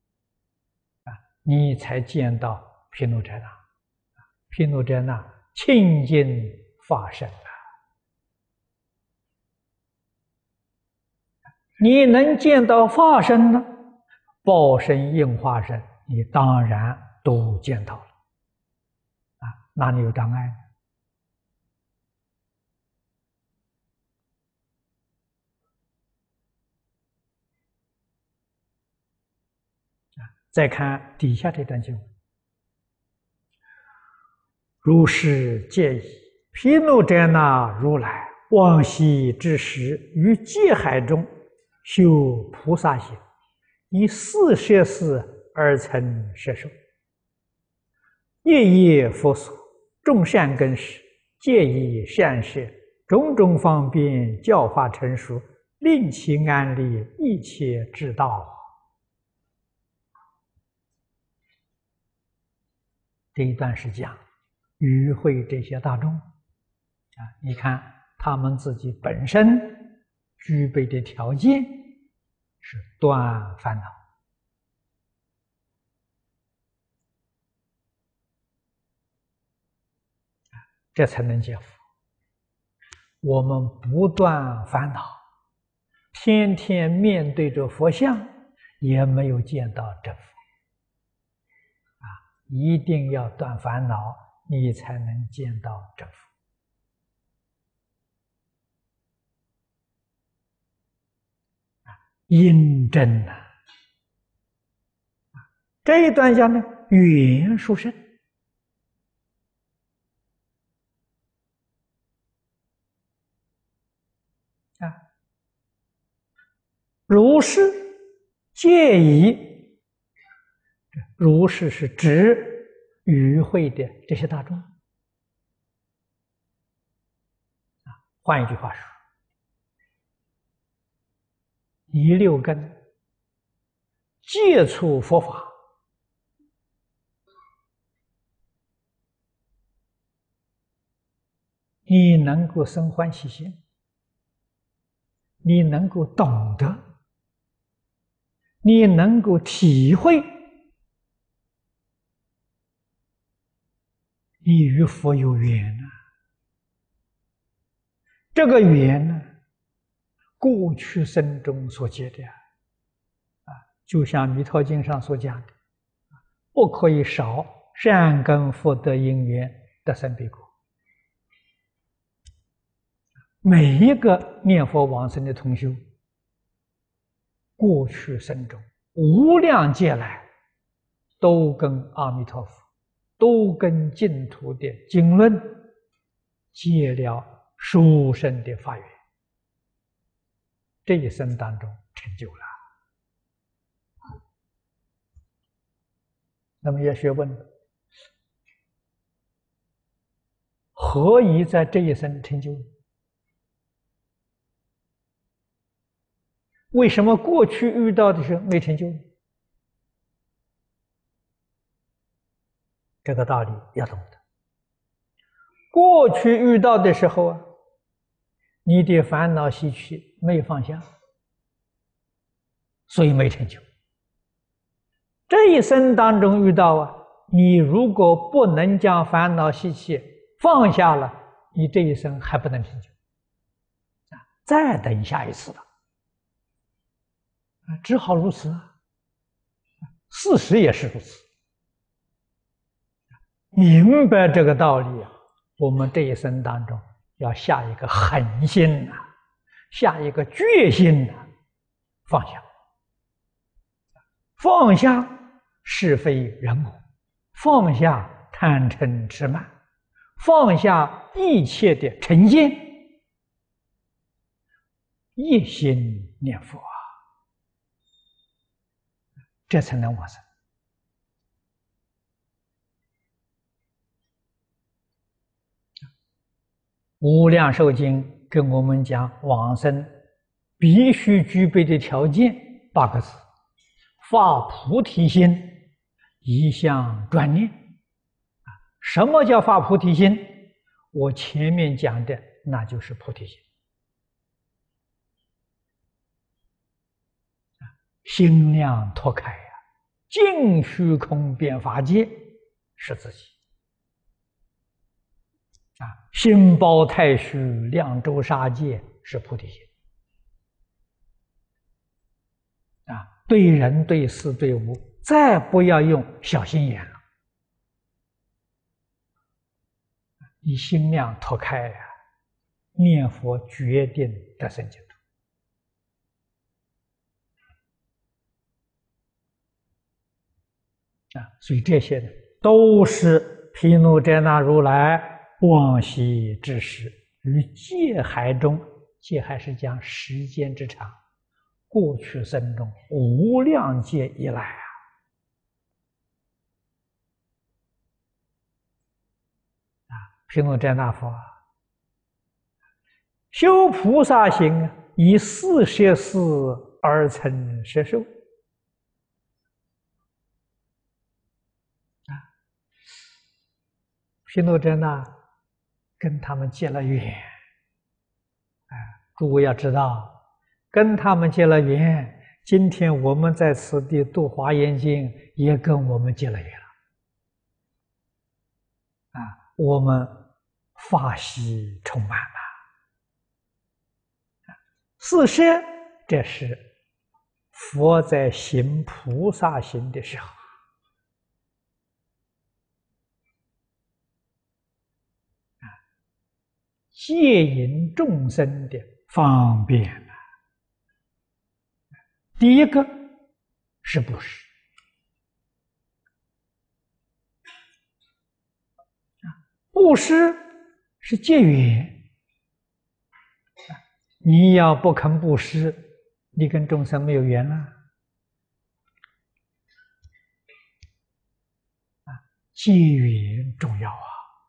你才见到毗卢遮那，毗卢遮那清净法身啊！你能见到法身呢？报身、应化身，你当然都见到了啊，哪里有障碍呢？再看底下这段经文，如是戒已，毗卢遮那如来往昔之时，于界海中修菩萨行，以四摄事而成摄受，夜夜佛所，众善根时，皆以善摄，种种方便教化成熟，令其安立一切之道。这一段是讲与会这些大众你看他们自己本身具备的条件是断烦恼，这才能解佛。我们不断烦恼，天天面对着佛像，也没有见到真佛。一定要断烦恼，你才能见到真佛。印证啊！这一段讲呢，缘殊胜如是戒已。如是是指与会的这些大众换一句话说，以六根接触佛法，你能够生欢喜心，你能够懂得，你能够体会，你与佛有缘啊！这个缘呢，过去生中所结的就像《弥陀经》上所讲的，不可以少善根福德因缘得生彼国。每一个念佛往生的同修，过去生中无量劫来，都跟阿弥陀佛，都跟净土的经论结了殊胜的法缘，这一生当中成就了。那么也学问，何以在这一生成就？为什么过去遇到的时候没成就？这个道理要懂得。过去遇到的时候你的烦恼习气没放下，所以没成就。这一生当中遇到你如果不能将烦恼习气放下了，你这一生还不能成就再等下一次了只好如此事实也是如此。明白这个道理我们这一生当中要下一个狠心下一个决心放下。放下是非人我，放下贪嗔痴慢，放下一切的成见，一心念佛这才能往生。无量寿经跟我们讲往生必须具备的条件8个字：发菩提心，一向专念。什么叫发菩提心？我前面讲的那就是菩提心。心量拓开呀，尽虚空遍法界是自己。心包太虚，量周沙界是菩提心。对人对事对物，再不要用小心眼了。你心量拓开呀，念佛决定得生净土。所以这些呢，都是毗卢遮那如来往昔之时，于界海中，界海是讲时间之长，过去生中无量劫以来毗卢遮那佛修菩萨行，以4摄事而成摄受。毗卢遮那跟他们结了缘，诸位要知道，跟他们结了缘，今天我们在此地读华严经，也跟我们结了缘了。我们法喜充满了。4摄，这是佛在行菩萨行的时候。戒引众生的方便第一个是布施，布施是结缘。你要不肯布施，你跟众生没有缘了。结缘重要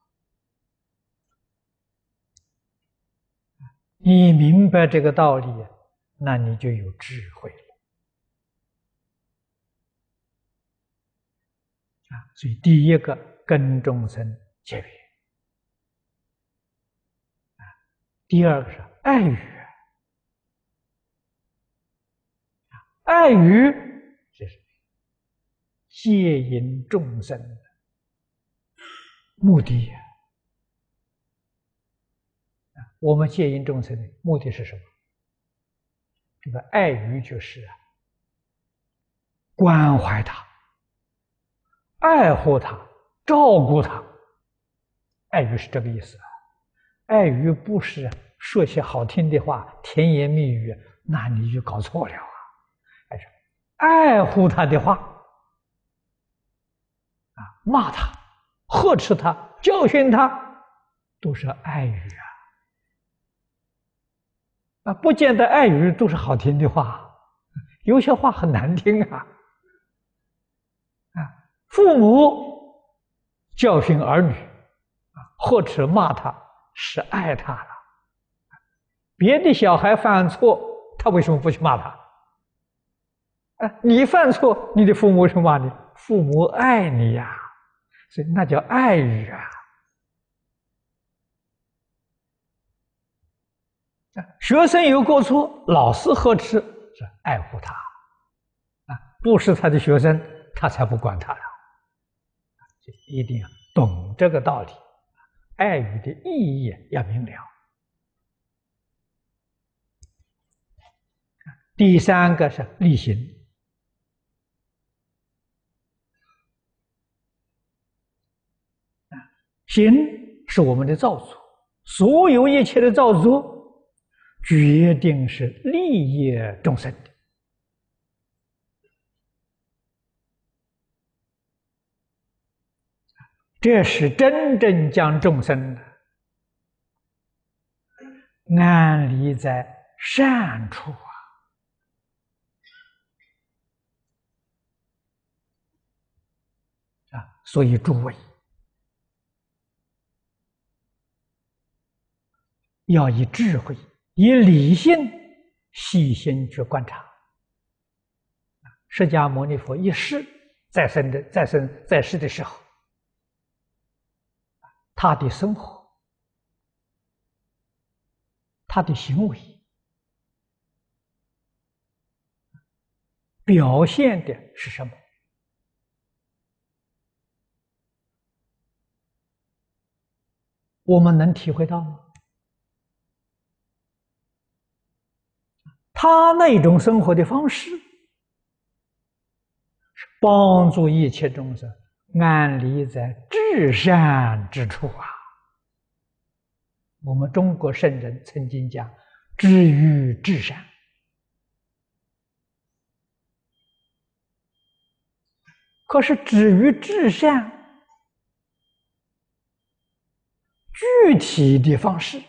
你明白这个道理，那你就有智慧了。所以第一个跟众生结缘，第二个是爱语，爱语就是戒引众生的目的。我们戒引众生的目的是什么？这个爱语就是关怀他、爱护他、照顾他。爱语是这个意思。爱语不是说些好听的话、甜言蜜语，那你就搞错了爱护他的话，骂他、呵斥他、教训他，都是爱语不见得爱语都是好听的话，有些话很难听父母教训儿女，呵斥骂他，是爱他了。别的小孩犯错，他为什么不去骂他？你犯错，你的父母为什么骂你？父母爱你呀，所以那叫爱语学生有过错，老师呵斥，是爱护他不是他的学生，他才不管他了。一定要懂这个道理，爱语的意义要明了。第三个是力行，行是我们的造作，所有一切的造作决定是利益众生的。这是真正将众生安立在善处所以诸位要以智慧、以理性细心去观察。释迦牟尼佛一世在世的时候，他的生活、他的行为表现的是什么？我们能体会到吗？他那种生活的方式，是帮助一切众生安立在至善之处啊！我们中国圣人曾经讲“知于至善”，可是“止于至善”具体的方式，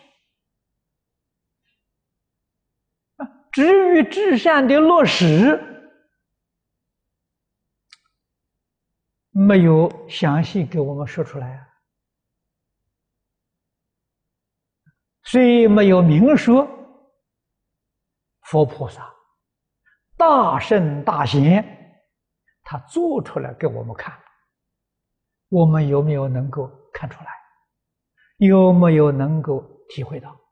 止于至善的落实，没有详细给我们说出来啊。虽没有明说，佛菩萨大圣大贤，他做出来给我们看，我们有没有能够看出来？有没有能够体会到？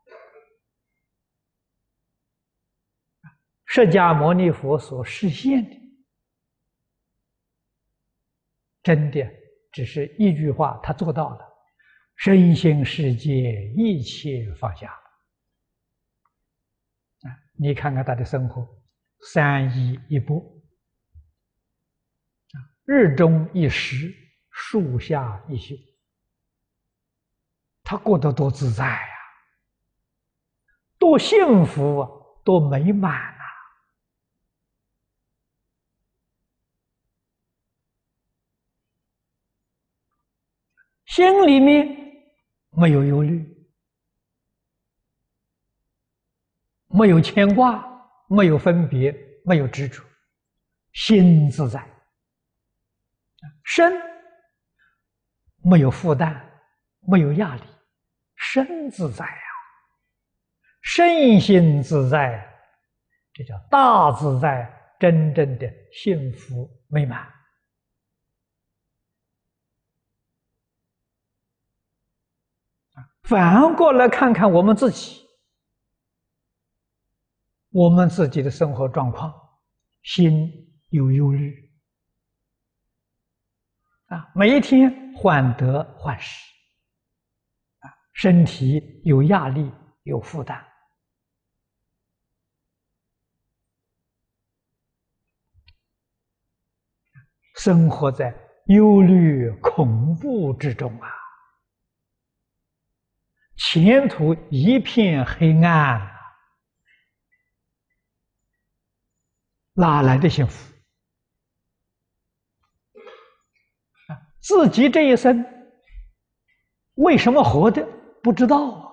释迦牟尼佛所实现的，真的只是一句话，他做到了。身心世界一切放下了。你看看他的生活，三衣一钵，日中一食，树下一宿，他过得多自在呀，多幸福啊，多美满啊！心里面没有忧虑，没有牵挂，没有分别，没有执着，心自在。身没有负担，没有压力，身自在啊，身心自在，这叫大自在，真正的幸福美满。反过来看看我们自己，我们自己的生活状况，心有忧虑啊，每一天患得患失啊，身体有压力有负担，生活在忧虑恐怖之中啊，前途一片黑暗啊，哪来的幸福？自己这一生为什么活的不知道啊，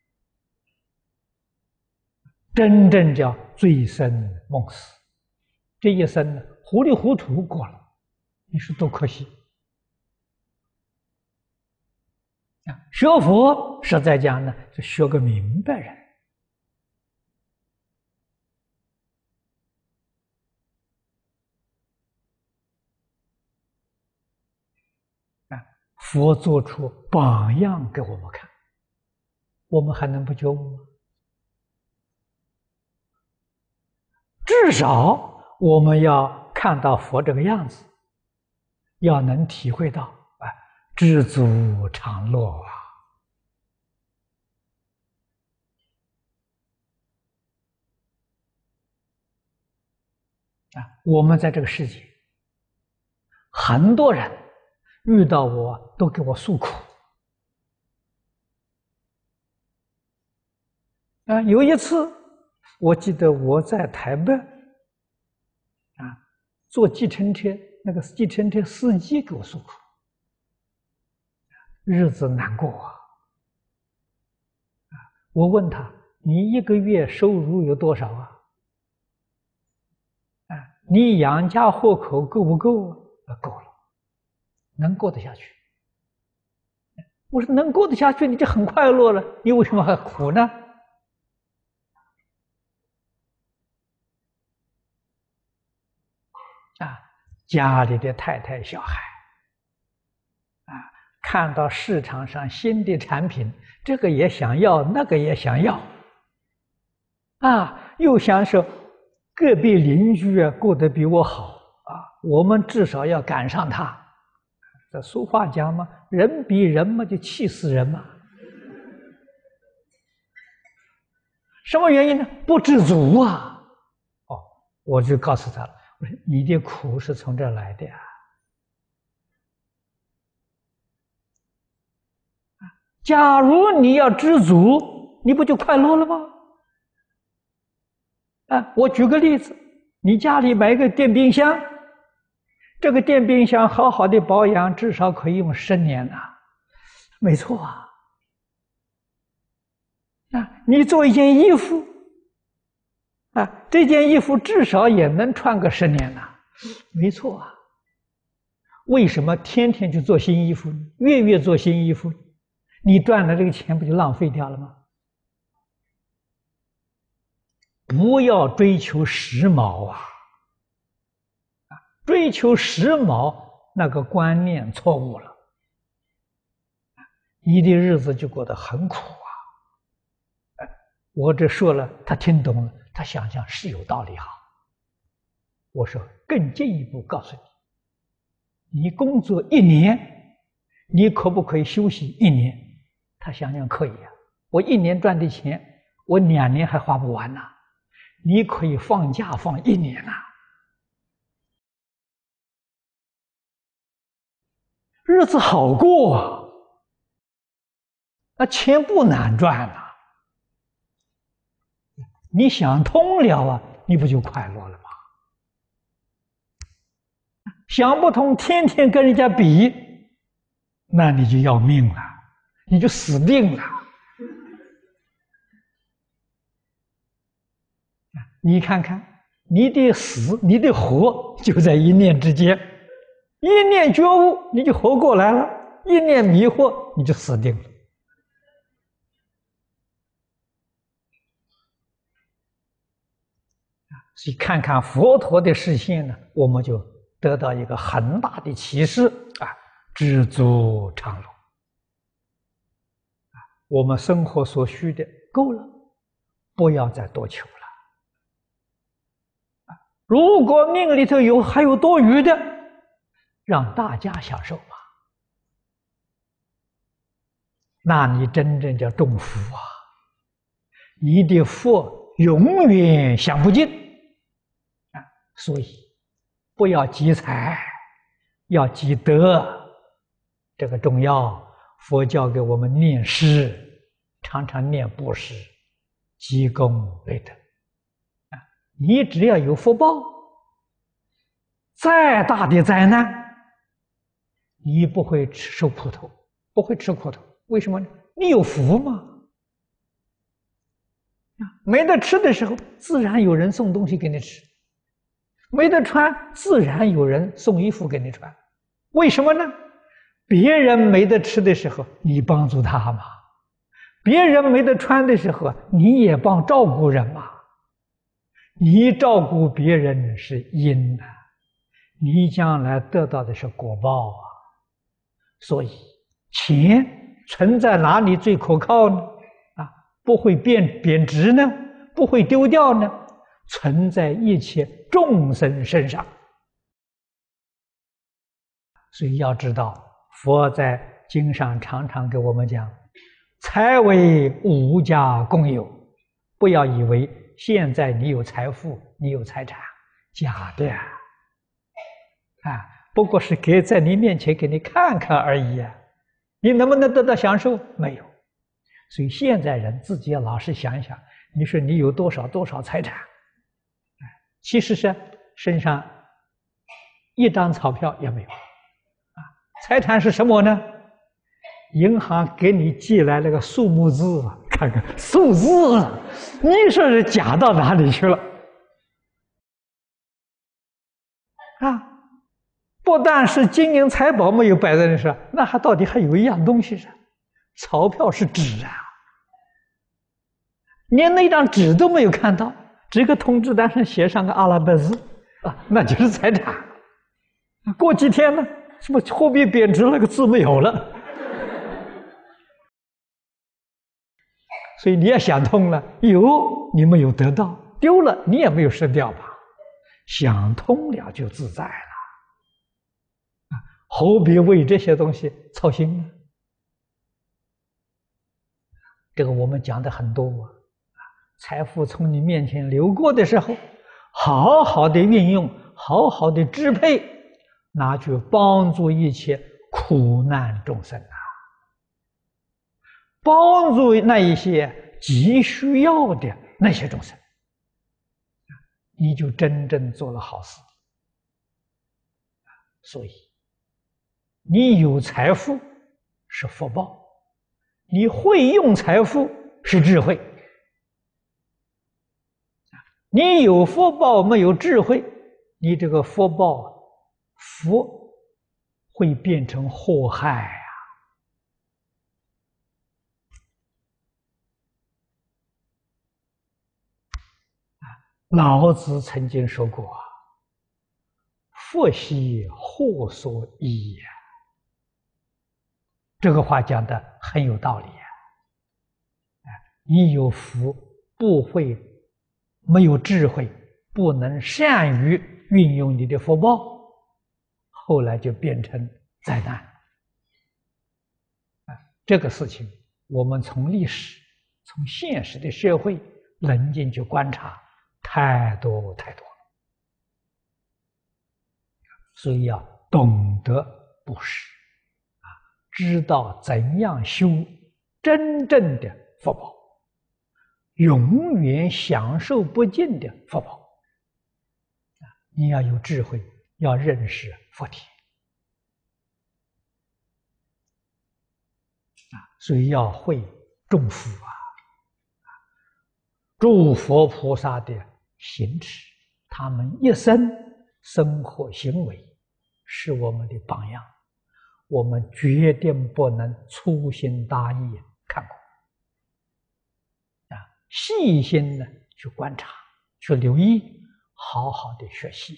真正叫醉生梦死，这一生糊里糊涂过了，你说多可惜啊！学佛实在讲呢，就学个明白人啊，佛做出榜样给我们看，我们还能不觉悟吗？至少我们要看到佛这个样子，要能体会到啊，知足常乐啊！我们在这个世界，很多人遇到我都给我诉苦啊！有一次，我记得我在台北啊，坐计程车，那个计程车司机给我诉苦，日子难过啊！我问他：“你一个月收入有多少啊？你养家活口够不够啊？”够了，能过得下去。我说能过得下去，你就很快乐了，你为什么还苦呢？ 家里的太太小孩，看到市场上新的产品，这个也想要，那个也想要，又想说隔壁邻居过得比我好我们至少要赶上他。这俗话讲嘛，人比人嘛，就气死人嘛。什么原因呢？不知足啊！我就告诉他了，我说你的苦是从这儿来的假如你要知足，你不就快乐了吗？我举个例子，你家里买一个电冰箱，这个电冰箱好好的保养，至少可以用10年没错你做一件衣服这件衣服至少也能穿个10年没错为什么天天去做新衣服呢？月月做新衣服，你赚了这个钱不就浪费掉了吗？不要追求时髦追求时髦那个观念错误了，你的日子就过得很苦我这说了，他听懂了，他想想是有道理我说更进一步告诉你，你工作1年，你可不可以休息1年？他想想可以我1年赚的钱，我2年还花不完你可以放假放1年日子好过钱不难赚你想通了你不就快乐了吗？想不通，天天跟人家比，那你就要命了，你就死定了。你看看，你的死，你的活，就在一念之间。一念觉悟，你就活过来了；一念迷惑，你就死定了。所以看看佛陀的示现呢，我们就得到一个很大的启示知足常乐。我们生活所需的够了，不要再多求了。如果命里头还有多余的，让大家享受吧，那你真正叫种福你的福永远享不尽所以不要积财，要积德，这个重要。佛教给我们念诗，常常念布施，积功累德你只要有福报，再大的灾难你不会受苦头，不会吃苦头。为什么呢？你有福嘛。没得吃的时候，自然有人送东西给你吃；没得穿，自然有人送衣服给你穿。为什么呢？别人没得吃的时候，你帮助他嘛；别人没得穿的时候，你也照顾人嘛。你照顾别人是因你将来得到的是果报所以钱存在哪里最可靠呢？不会贬值呢，不会丢掉呢，存在一切众生身上。所以要知道，佛在经上常常给我们讲，财为无家共有。不要以为现在你有财富，你有财产，假的不过是在你面前给你看看而已你能不能得到享受？没有。所以现在人自己要老实想一想，你说你有多少财产其实是身上一张钞票也没有财产是什么呢？银行给你寄来了个数目字看看数字你说是假到哪里去了不但是金银财宝没有摆在那上，那还到底还有一样东西钞票是纸连那张纸都没有看到，这个通知单上写上个阿拉伯字那就是财产过几天呢，什么货币贬值那个字没有了。所以你要想通了，有你没有得到，丢了你也没有失掉吧？想通了就自在了，何必为这些东西操心呢？这个我们讲的很多啊，财富从你面前流过的时候，好好的运用，好好的支配，拿去帮助一切苦难众生啊，帮助那一些急需要的那些众生，你就真正做了好事。所以你有财富是福报，你会用财富是智慧。你有福报没有智慧，你这个福报福会变成祸害啊！老子曾经说过：“福兮祸所依呀。”这个话讲的很有道理呀！你有福不会，没有智慧，不能善于运用你的福报，后来就变成灾难。这个事情我们从历史、从现实的社会冷静去观察，太多太多，所以要懂得布施啊，知道怎样修真正的福报，永远享受不尽的福报。你要有智慧，要认识佛体所以要会种福诸佛菩萨的行持，他们一生生活行为是我们的榜样，我们决定不能粗心大意看过细心的去观察，去留意，好好的学习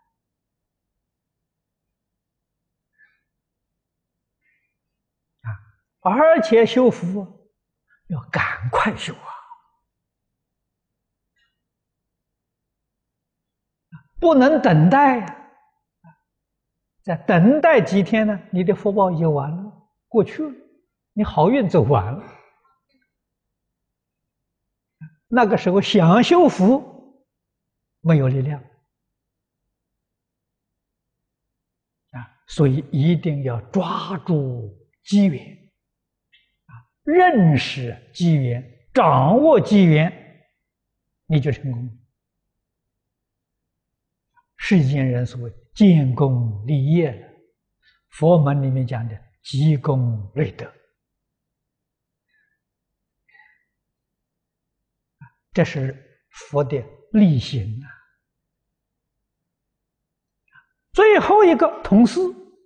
而且修福要赶快修不能等待在等待几天呢，你的福报已经完了，过去了，你好运走完了。那个时候想修福没有力量所以一定要抓住机缘认识机缘，掌握机缘，你就成功。世间人所谓建功立业了，佛门里面讲的积功累德，这是佛的例行最后一个同事，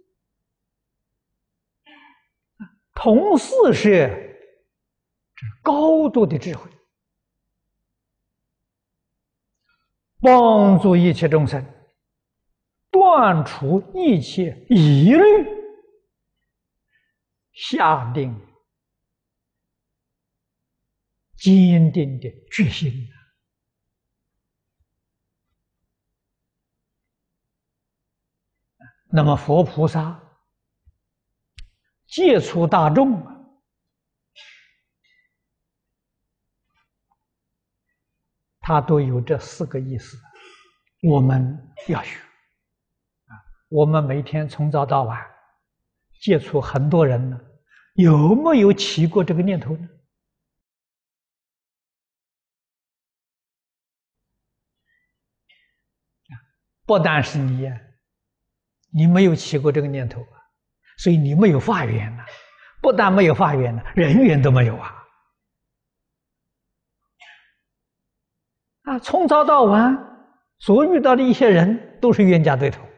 同事是高度的智慧，帮助一切众生断除一切疑虑，下定坚定的决心那么佛菩萨接触大众他都有这4个意思，我们要学我们每天从早到晚接触很多人呢，有没有起过这个念头呢？不单是你没有起过这个念头所以你没有发愿不但没有发愿人缘都没有从早到晚所遇到的一些人都是冤家对头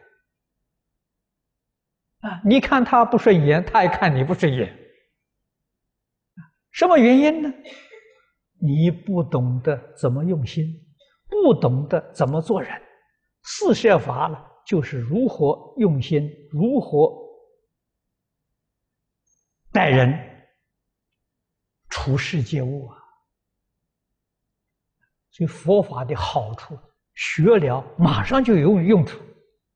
你看他不顺眼，他也看你不顺眼，什么原因呢？你不懂得怎么用心，不懂得怎么做人，四摄法了， 就是如何用心，如何待人，处世接物啊。所以佛法的好处，学了马上就有用处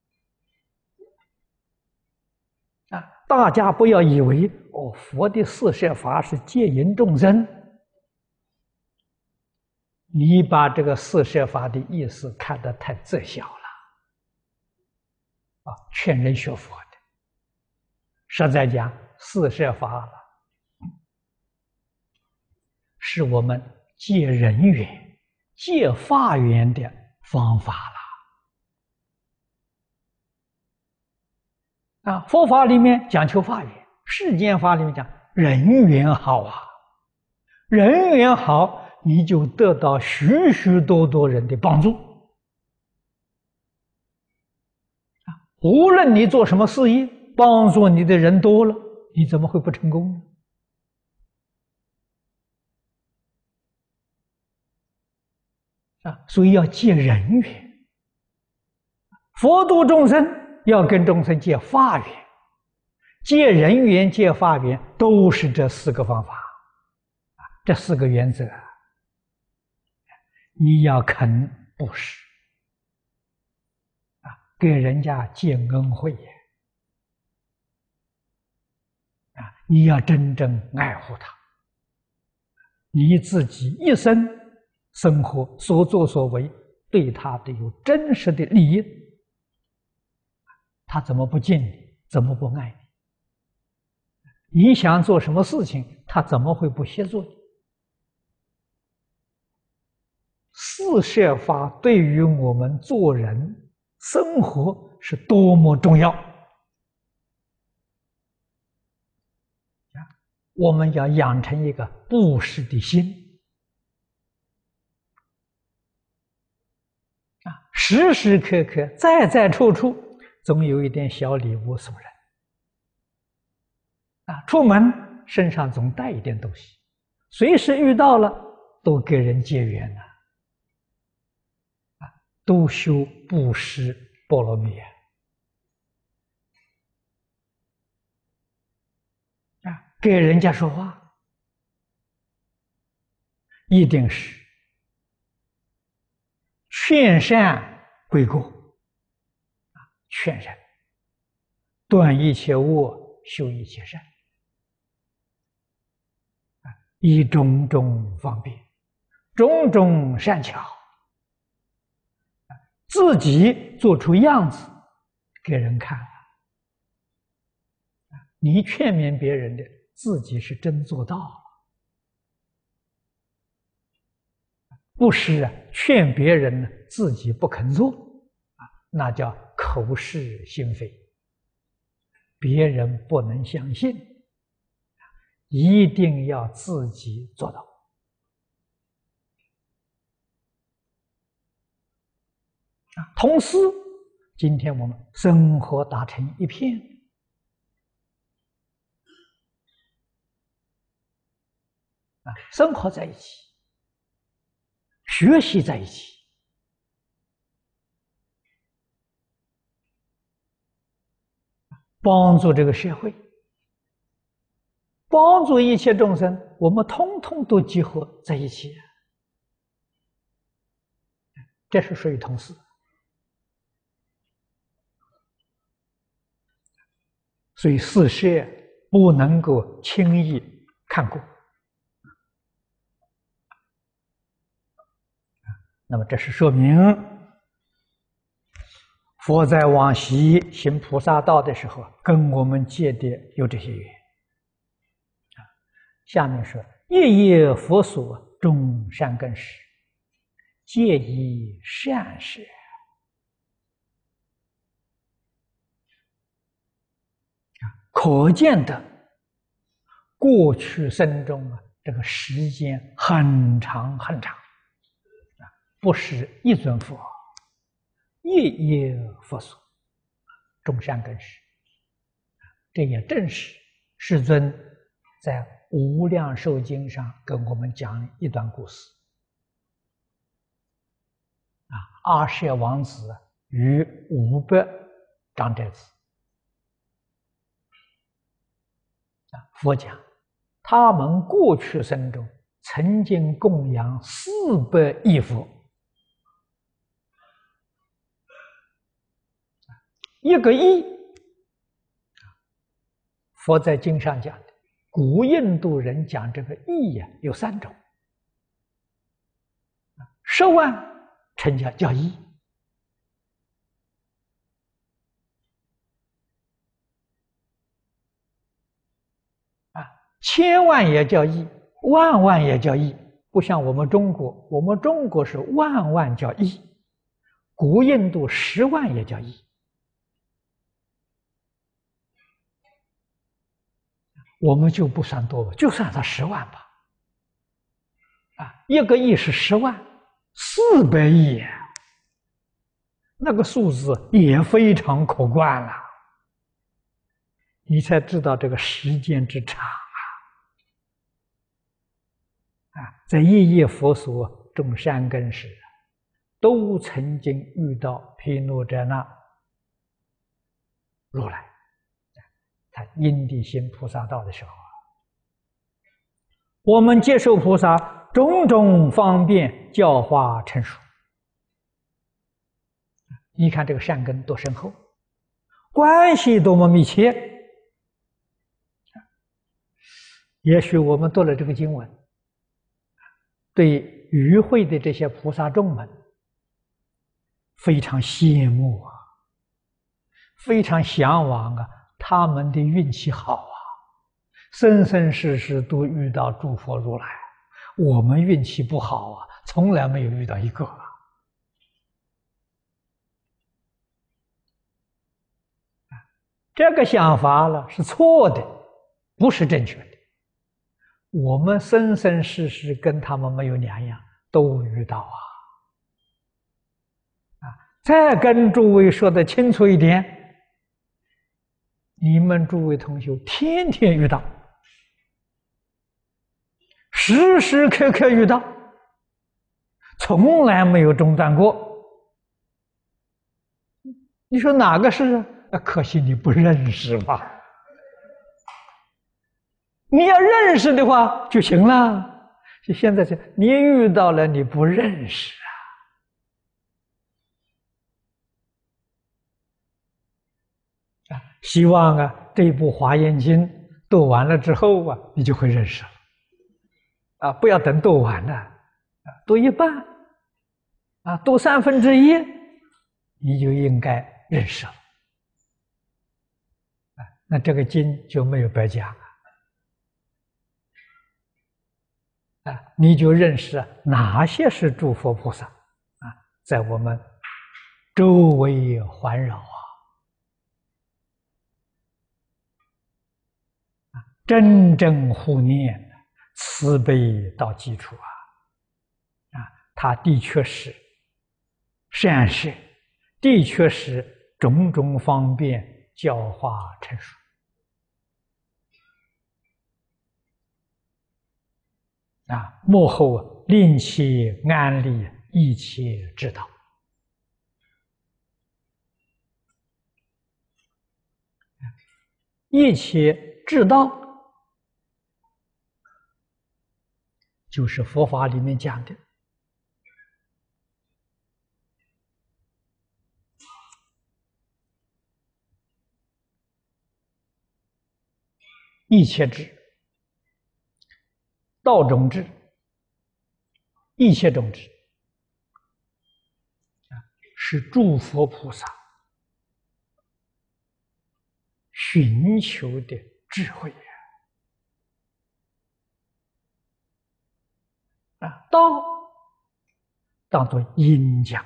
啊！大家不要以为佛的四摄法是戒引众生，你把这个四摄法的意思看得太窄小了啊！劝人学佛的，实在讲，四摄法是我们戒人缘、戒法缘的方法了啊！佛法里面讲求法缘，世间法里面讲人缘好啊，人缘好，你就得到许许多多人的帮助啊！无论你做什么事业，帮助你的人多了，你怎么会不成功呢？所以要戒人缘，佛度众生要跟众生结法缘，戒人缘、戒法缘都是这4个方法这4个原则，你要肯布施给人家结恩惠你要真正爱护他，你自己一生生活所作所为对他都有真实的利益，他怎么不敬你，怎么不爱你？你想做什么事情，他怎么会不协助你？四摄法对于我们做人生活是多么重要，我们要养成一个布施的心时时刻刻在在处处总有一点小礼物送人出门身上总带一点东西，随时遇到了都给人结缘都修布施波罗蜜给人家说话一定是劝善归过劝人断一切恶，修一切善以种种方便，种种善巧自己做出样子给人看你劝勉别人的，自己是真做到了。不是劝别人呢，自己不肯做那叫口是心非，别人不能相信，一定要自己做到同时今天我们生活打成一片生活在一起，学习在一起帮助这个社会，帮助一切众生，我们通通都集合在一起这是属于同事所以四摄不能够轻易看过那么这是说明佛在往昔行菩萨道的时候跟我们结的有这些缘下面说夜夜佛所种善根时，戒以善事可见的过去生中这个时间很长很长不是一尊佛夜夜佛所种善根时这也正是世尊在无量寿经上跟我们讲一段故事阿舍王子与500张斋子。佛讲，他们过去生中曾经供养400亿佛，一个亿。佛在经上讲的，古印度人讲这个亿呀，有3种：10万称叫亿。千万也叫亿，万万也叫亿，不像我们中国，我们中国是万万叫亿，古印度10万也叫亿。我们就不算多吧，就算它10万吧。一个亿是10万，400亿，那个数字也非常可观了。你才知道这个时间之长。在一叶佛所种善根时，都曾经遇到毗卢遮那如来，他因地行菩萨道的时候，我们接受菩萨种种方便教化成熟。你看这个善根多深厚，关系多么密切。也许我们读了这个经文，对与会的这些菩萨众们非常羡慕啊，非常向往啊，他们的运气好啊，生生世世都遇到诸佛如来，我们运气不好啊，从来没有遇到一个啊。这个想法呢是错的，不是正确的。我们生生世世跟他们没有两样，都遇到啊。再跟诸位说的清楚一点，你们诸位同学天天遇到，时时刻刻遇到，从来没有中断过。你说哪个是啊？可惜你不认识吧。你要认识的话就行了。现在是你遇到了，你不认识啊！希望这部《华严经》读完了之后你就会认识了不要等读完了读一半读1/3，你就应该认识了那这个经就没有白讲你就认识哪些是诸佛菩萨在我们周围环绕真正护念，慈悲到基础他的确是善事，的确是种种方便教化成熟幕后令其安立一切之道。一切之道就是佛法里面讲的一切智、道种智、一切种智是诸佛菩萨寻求的智慧道当作因讲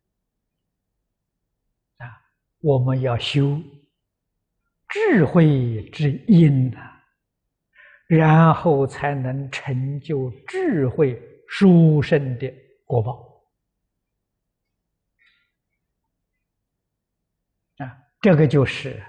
我们要修智慧之因然后才能成就智慧殊胜的果报这个就是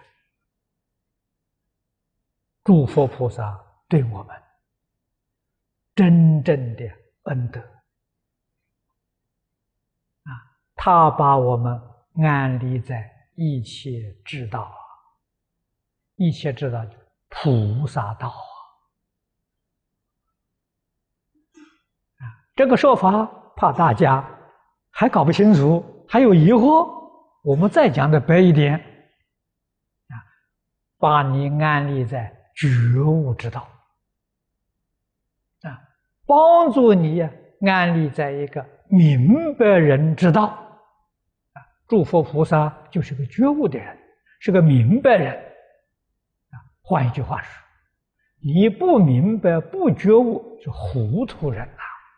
诸佛菩萨对我们真正的恩德他把我们安立在一切之道，一切之道就是菩萨道这个说法怕大家还搞不清楚，还有疑惑，我们再讲的白一点把你安立在觉悟之道帮助你安立在一个明白人之道诸佛菩萨就是个觉悟的人，是个明白人换一句话说，你不明白不觉悟是糊涂人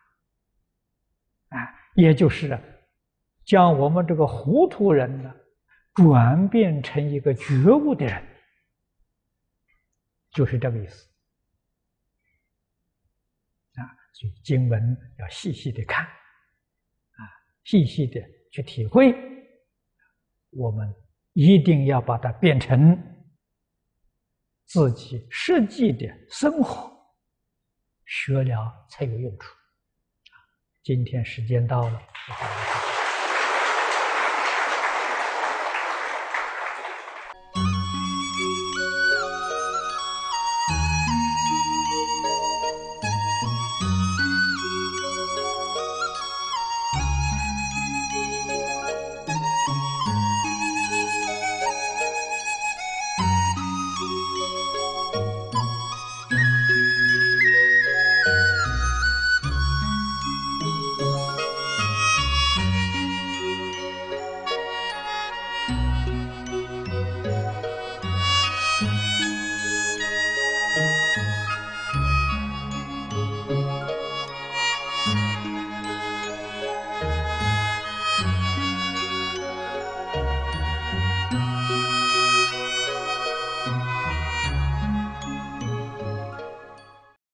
也就是将我们这个糊涂人呢转变成一个觉悟的人，就是这个意思所以经文要细细的看细细的去体会，我们一定要把它变成自己实际的生活，学了才有用处。今天时间到了。